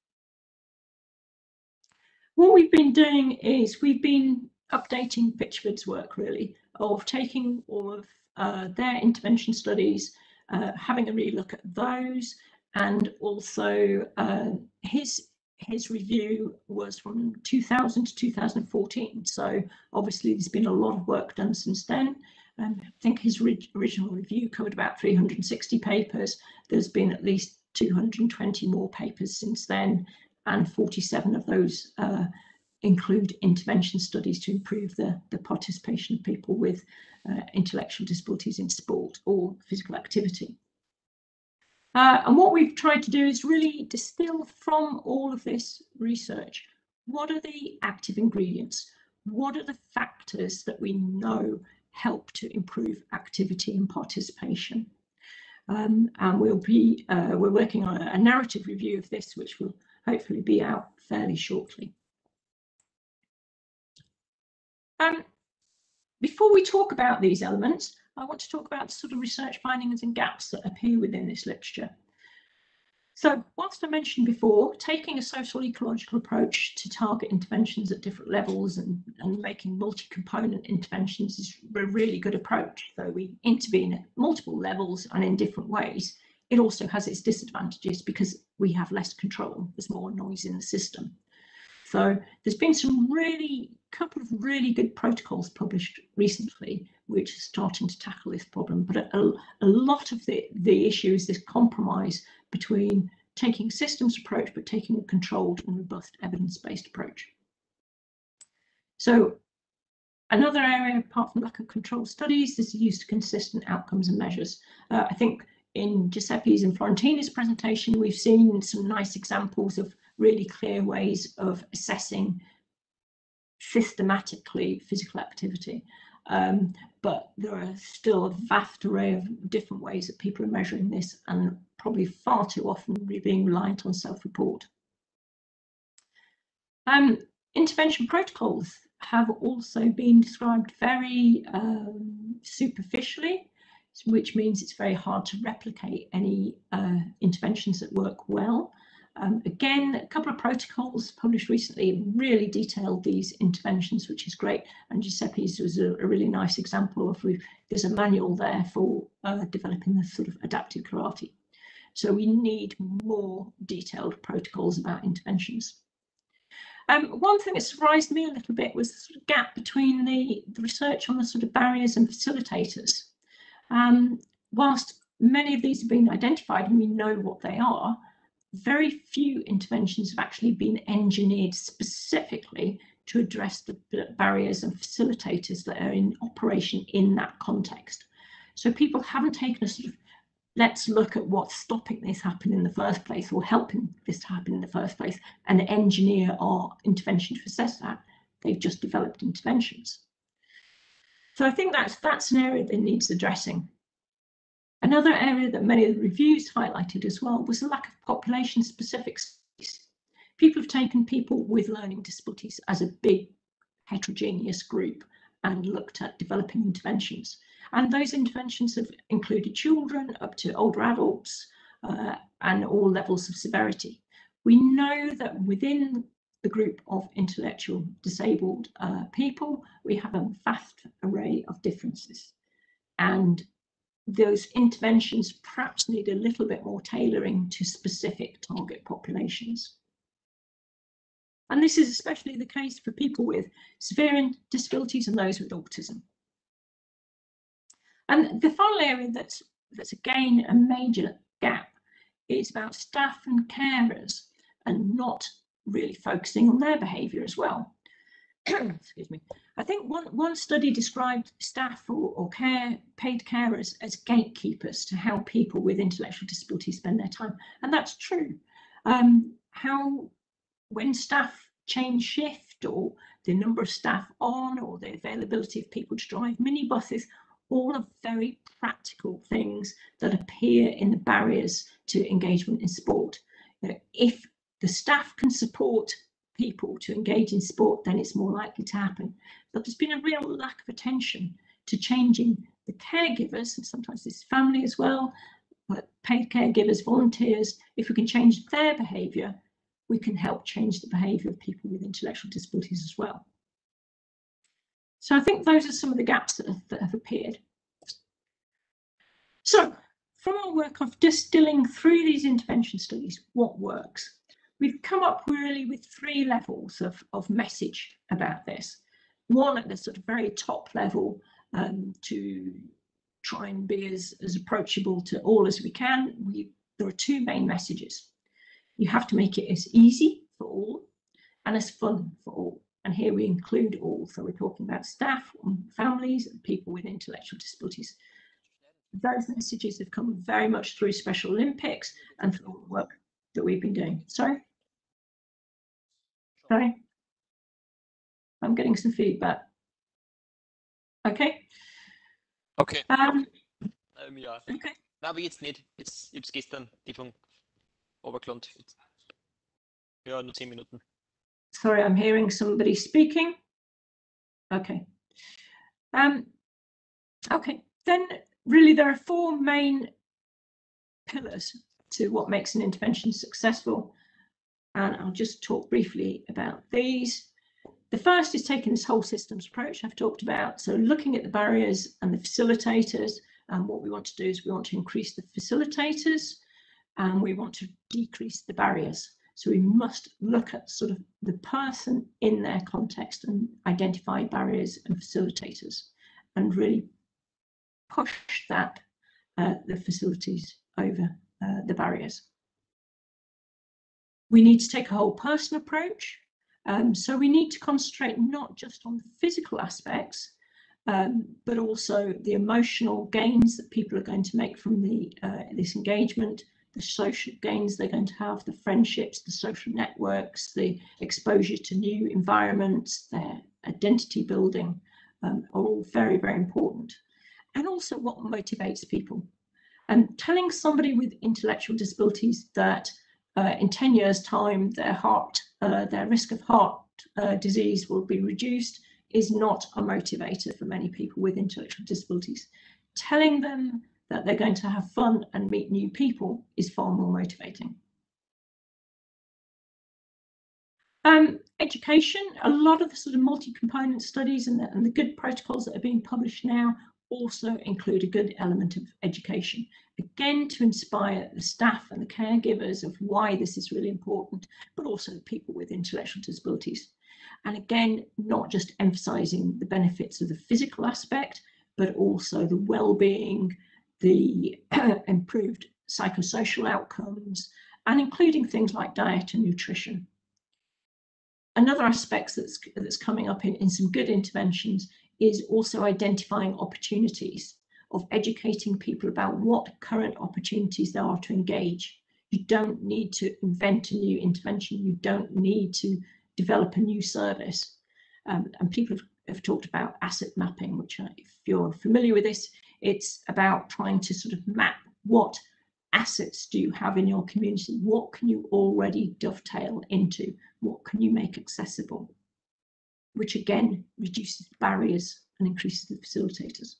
What we've been doing is we've been updating Pitchford's work, really, of taking all of their intervention studies, having a relook at those, and also his review was from 2000 to 2014. So obviously there's been a lot of work done since then. I think his original review covered about 360 papers. There's been at least 220 more papers since then, and 47 of those include intervention studies to improve the participation of people with intellectual disabilities in sport or physical activity. And what we've tried to do is really distill from all of this research, what are the active ingredients? What are the factors that we know help to improve activity and participation? And we're working on a narrative review of this, which will hopefully be out fairly shortly. Before we talk about these elements, I want to talk about the sort of research findings and gaps that appear within this literature. So, whilst I mentioned before, taking a social ecological approach to target interventions at different levels and making multi-component interventions is a really good approach. So we intervene at multiple levels and in different ways. It also has its disadvantages because we have less control. There's more noise in the system. So there's been couple of really good protocols published recently, which are starting to tackle this problem. But a lot of the issue is this compromise between taking a systems approach, but taking a controlled and robust evidence-based approach. So another area, apart from lack of control studies, is the use of consistent outcomes and measures. I think in Giuseppe's and Florentina's presentation, we've seen some nice examples of really clear ways of assessing systematically physical activity. But there are still a vast array of different ways that people are measuring this, and probably far too often being reliant on self-report. Intervention protocols have also been described very superficially, which means it's very hard to replicate any interventions that work well. Again, a couple of protocols published recently really detailed these interventions, which is great. And Giuseppe's was a really nice example of, there's a manual there for developing the sort of adaptive karate. So we need more detailed protocols about interventions. One thing that surprised me a little bit was the sort of gap between the research on the sort of barriers and facilitators. Whilst many of these have been identified and we know what they are, very few interventions have actually been engineered specifically to address the barriers and facilitators that are in operation in that context. So people haven't taken a sort of, let's look at what's stopping this happening in the first place or helping this to happen in the first place and engineer our intervention to assess that. They've just developed interventions. So I think that's an area that needs addressing. Another area that many of the reviews highlighted as well was the lack of population-specific studies. People have taken people with learning disabilities as a big heterogeneous group and looked at developing interventions. And those interventions have included children up to older adults and all levels of severity. We know that within the group of intellectual disabled people, we have a vast array of differences. And those interventions perhaps need a little bit more tailoring to specific target populations. And this is especially the case for people with severe disabilities and those with autism. And the final area that's again a major gap is about staff and carers and not really focusing on their behaviour as well. Excuse me. I think one study described staff or paid carers as gatekeepers to how people with intellectual disabilities spend their time, and that's true. When staff change shift, or the number of staff on, or the availability of people to drive minibuses, all are very practical things that appear in the barriers to engagement in sport. You know, if the staff can support people to engage in sport, then it's more likely to happen. But there's been a real lack of attention to changing the caregivers, and sometimes it's family as well, but paid caregivers, volunteers. If we can change their behaviour, we can help change the behaviour of people with intellectual disabilities as well. So I think those are some of the gaps that have appeared. So from our work of distilling through these intervention studies, what works? We've come up really with 3 levels of message about this. One at the sort of very top level, to try and be as approachable to all as we can. There are 2 main messages. You have to make it as easy for all and as fun for all. And here we include all. So we're talking about staff, families, and people with intellectual disabilities. Those messages have come very much through Special Olympics and through all the work that we've been doing. Sorry? I'm getting some feedback. Okay. Okay. Ja. Okay. Na, aber jetzt nicht. Ich habe es gestern overclockt. Ja, nur 10 Minuten. Sorry, I'm hearing somebody speaking. Okay. Okay. Then really there are 4 main pillars to what makes an intervention successful. And I'll just talk briefly about these. The first is taking this whole systems approach I've talked about. So looking at the barriers and the facilitators, and what we want to do is we want to increase the facilitators and we want to decrease the barriers. So we must look at sort of the person in their context and identify barriers and facilitators and really push that, the facilities over the barriers. We need to take a whole person approach. So we need to concentrate not just on the physical aspects, but also the emotional gains that people are going to make from this engagement, the social gains they're going to have, the friendships, the social networks, the exposure to new environments, their identity building, are all very, very important. And also what motivates people. And telling somebody with intellectual disabilities that in 10 years' time, their risk of heart disease will be reduced is not a motivator for many people with intellectual disabilities. Telling them that they're going to have fun and meet new people is far more motivating. Education, a lot of the sort of multi-component studies and the good protocols that are being published now also include a good element of education, again to inspire the staff and the caregivers of why this is really important, but also the people with intellectual disabilities. And again, not just emphasising the benefits of the physical aspect, but also the well-being, the improved psychosocial outcomes, and including things like diet and nutrition. Another aspect that's coming up in some good interventions is also identifying opportunities, of educating people about what current opportunities there are to engage. You don't need to invent a new intervention. You don't need to develop a new service. And people have talked about asset mapping, which if you're familiar with this, it's about trying to sort of map what assets do you have in your community? What can you already dovetail into? What can you make accessible? Which again reduces the barriers and increases the facilitators.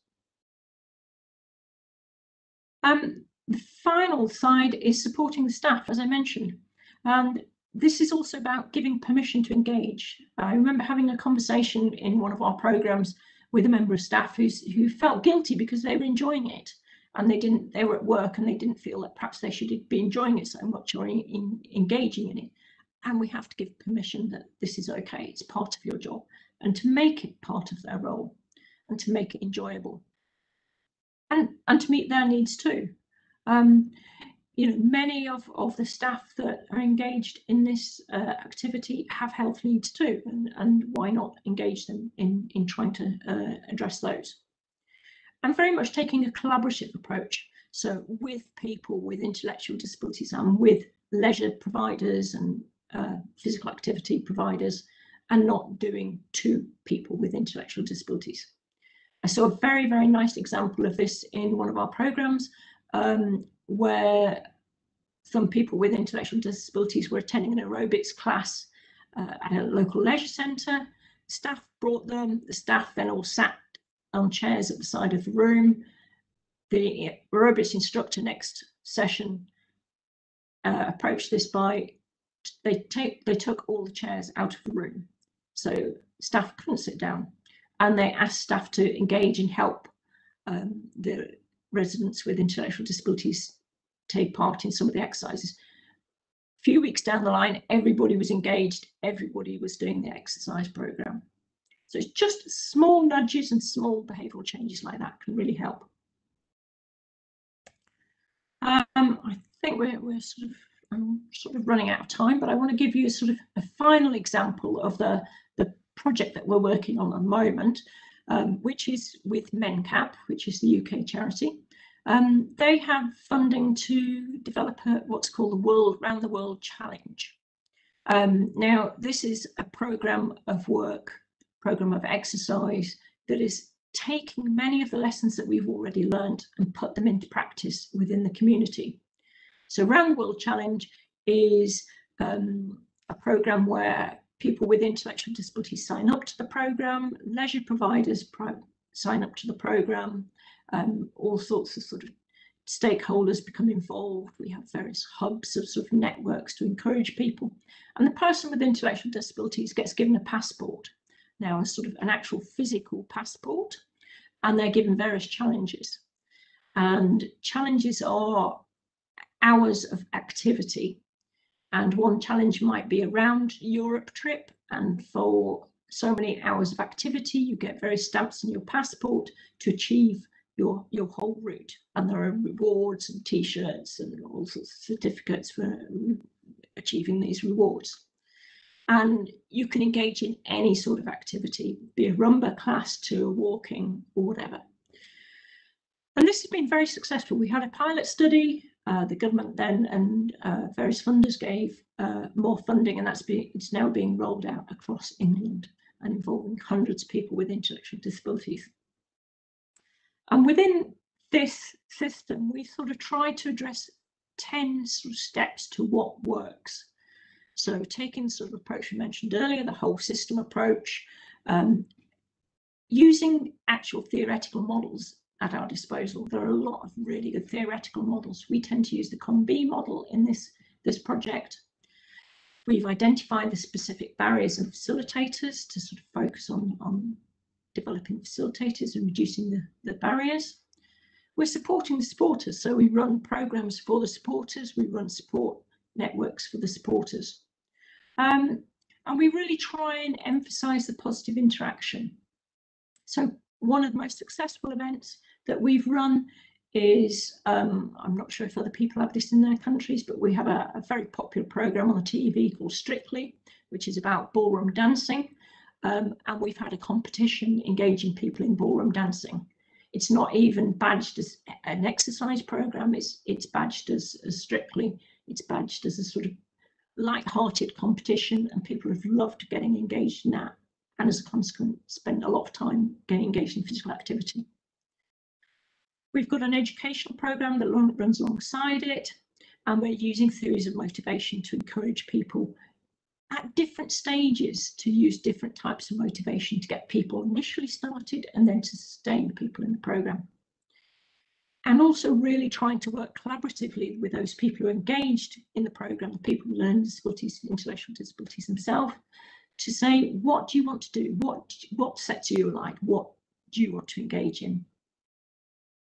The final side is supporting the staff, as I mentioned. And this is also about giving permission to engage. I remember having a conversation in one of our programs with a member of staff who felt guilty because they were enjoying it. and they were at work and they didn't feel that perhaps they should be enjoying it so much or engaging in it. And we have to give permission that this is okay, it's part of your job, and to make it part of their role and to make it enjoyable and to meet their needs too. You know, many of the staff that are engaged in this activity have health needs too, and why not engage them in trying to address those? I'm very much taking a collaborative approach, so with people with intellectual disabilities and with leisure providers and physical activity providers, and not doing to people with intellectual disabilities. I saw a very, very nice example of this in one of our programs, where some people with intellectual disabilities were attending an aerobics class at a local leisure centre. Staff brought them, the staff then all sat on chairs at the side of the room. The aerobics instructor next session approached this by, they took all the chairs out of the room, so staff couldn't sit down, and they asked staff to engage and help the residents with intellectual disabilities take part in some of the exercises. A few weeks down the line, everybody was engaged, everybody was doing the exercise program. So it's just small nudges and small behavioural changes like that can really help. I think we're sort of running out of time, but I want to give you sort of a final example of the project that we're working on at the moment, which is with MenCap, which is the UK charity. They have funding to develop what's called the Round the World Challenge. Now, this is a program of work, program of exercise that is taking many of the lessons that we've already learned and put them into practice within the community. So Round the World Challenge is a program where people with intellectual disabilities sign up to the program, leisure providers sign up to the program, all sorts of sort of stakeholders become involved. We have various hubs of sort of networks to encourage people. And the person with intellectual disabilities gets given a passport. Now, a sort of an actual physical passport, and they're given various challenges. And challenges are hours of activity. And one challenge might be a round Europe trip, and for so many hours of activity, you get various stamps in your passport to achieve your whole route. And there are rewards and t-shirts and all sorts of certificates for achieving these rewards. And you can engage in any sort of activity, be a Rumba class to walking or whatever. And this has been very successful. We had a pilot study, the government then and various funders gave more funding, and it's now being rolled out across England and involving hundreds of people with intellectual disabilities. And within this system, we sort of tried to address 10 sort of steps to what works. So taking the sort of approach we mentioned earlier, the whole system approach, using actual theoretical models at our disposal. There are a lot of really good theoretical models. We tend to use the COM-B model in this project. We've identified the specific barriers and facilitators to sort of focus on developing facilitators and reducing the barriers. We're supporting the supporters, so we run programs for the supporters, we run support networks for the supporters. And we really try and emphasize the positive interaction. So one of the most successful events that we've run is, I'm not sure if other people have this in their countries, but we have a very popular program on the TV called Strictly, which is about ballroom dancing. And we've had a competition engaging people in ballroom dancing. It's not even badged as an exercise program, it's badged as Strictly, it's badged as a sort of light-hearted competition, and people have loved getting engaged in that, and as a consequence spend a lot of time getting engaged in physical activity. We've got an educational program that runs alongside it, and we're using theories of motivation to encourage people at different stages to use different types of motivation to get people initially started and then to sustain people in the program. And also really trying to work collaboratively with those people who are engaged in the program, the people with learning disabilities, intellectual disabilities themselves, to say, what do you want to do? What sets you alight? What do you want to engage in?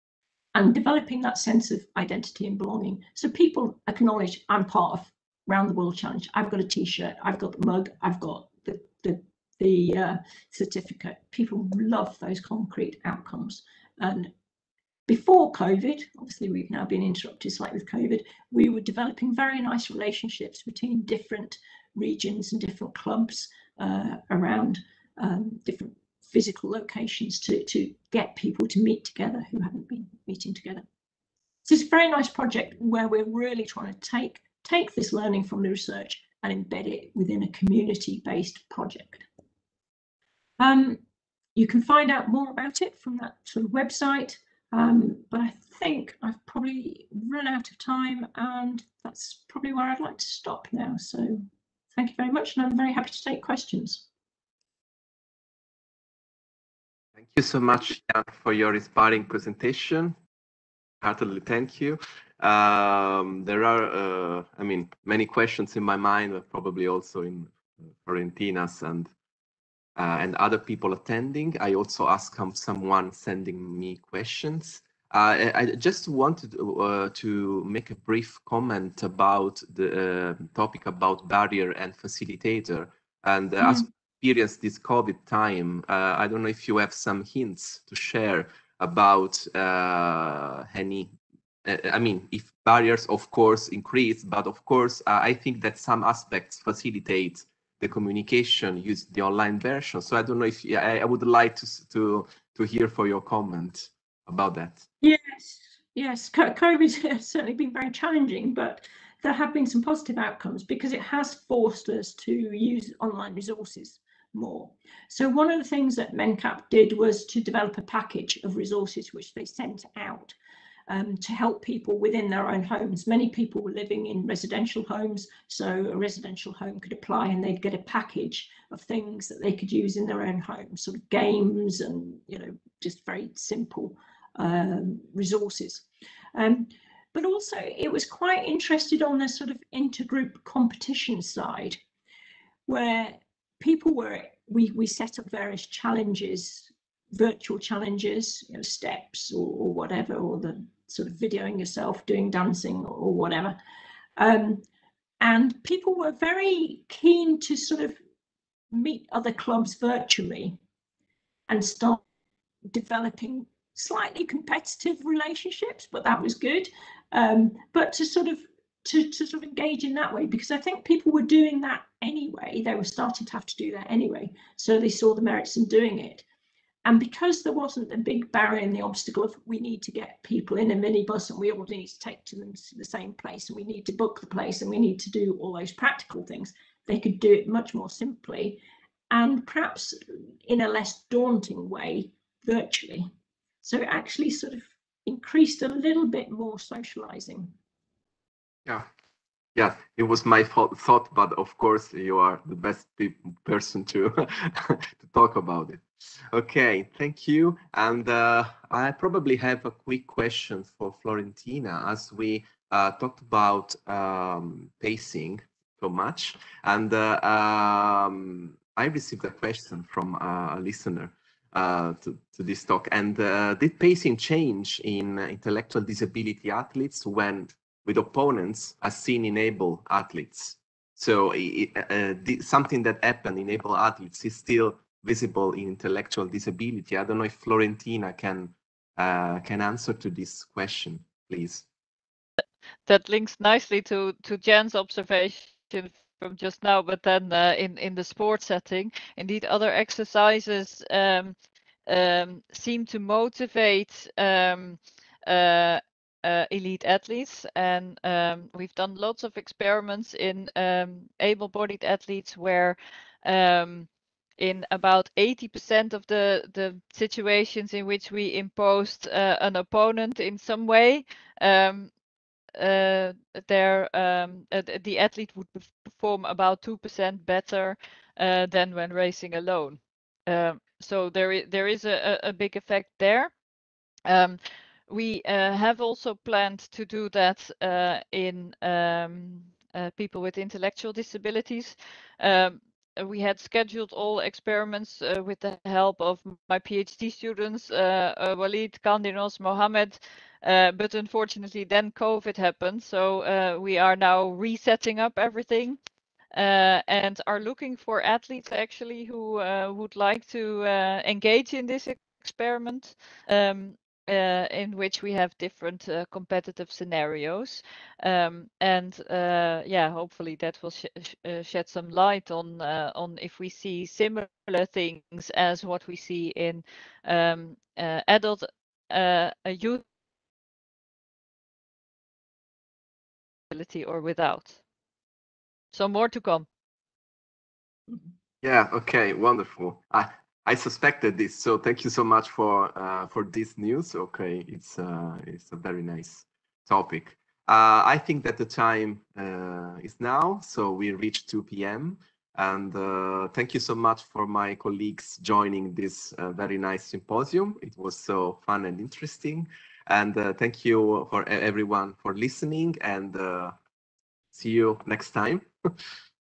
and developing that sense of identity and belonging. So people acknowledge I'm part of Round the World Challenge. I've got a T-shirt, I've got the mug, I've got the certificate. People love those concrete outcomes. And before COVID, obviously we've now been interrupted slightly with COVID, we were developing very nice relationships between different regions and different clubs around different physical locations to get people to meet together who haven't been meeting together. So it's a very nice project where we're really trying to take this learning from the research and embed it within a community-based project. You can find out more about it from that sort of website, but I think I've probably run out of time, and that's probably where I'd like to stop now. So thank you very much, and I'm very happy to take questions. Thank you so much, Jan, for your inspiring presentation. Heartily thank you. There are, I mean, many questions in my mind, but probably also in Florentina's and other people attending. I also asked someone sending me questions. I just wanted to make a brief comment about the topic about barrier and facilitator. And as we experience this COVID time, I don't know if you have some hints to share about any, I mean, if barriers, of course, increase, but of course, I think that some aspects facilitate the communication use the online version. So I don't know if I would like to hear for your comment about that. Yes, COVID has certainly been very challenging, but there have been some positive outcomes because it has forced us to use online resources more. So one of the things that MenCap did was to develop a package of resources which they sent out to help people within their own homes. Many people were living in residential homes, so a residential home could apply and they'd get a package of things that they could use in their own home, sort of games and, you know, just very simple resources. But also it was quite interested on the sort of intergroup competition side, where people were, we set up various challenges, virtual challenges, you know, steps or whatever, or the sort of videoing yourself doing dancing or whatever. And people were very keen to sort of meet other clubs virtually and start developing slightly competitive relationships, but that was good. But to sort of engage in that way, because I think people were doing that anyway. They were starting to have to do that anyway, so they saw the merits in doing it. And because there wasn't a big barrier in the obstacle of we need to get people in a minibus and we all need to take them to the same place and we need to book the place and we need to do all those practical things, they could do it much more simply and perhaps in a less daunting way virtually. So it actually sort of increased a little bit more socializing. Yeah, it was my thought, but of course you are the best person to to talk about it. Okay, thank you. And I probably have a quick question for Florentina, as we talked about pacing so much, and I received a question from a listener to this talk. And did pacing change in intellectual disability athletes when with opponents as seen in able athletes? So something that happened in able athletes is still visible in intellectual disability. I don't know if Florentina can answer to this question, please. That links nicely to Jan's observation from just now, but then in the sport setting, indeed, other exercises seem to motivate elite athletes, and we've done lots of experiments in able-bodied athletes where in about 80% of the situations in which we imposed an opponent in some way, the athlete would perform about 2% better than when racing alone. So there is a big effect there. We have also planned to do that in people with intellectual disabilities. We had scheduled all experiments with the help of my PhD students, Walid, Kandinos, Mohammed, but unfortunately then COVID happened, so we are now resetting up everything and are looking for athletes actually who would like to engage in this experiment. In which we have different competitive scenarios, and yeah, hopefully that will shed some light on if we see similar things as what we see in adult youth or without. So more to come. Yeah. Okay. Wonderful. I suspected this, so thank you so much for this news. Okay, it's a very nice topic. I think that the time is now, so we reached 2 p.m. And thank you so much for my colleagues joining this very nice symposium. It was so fun and interesting. And thank you for everyone for listening, and see you next time.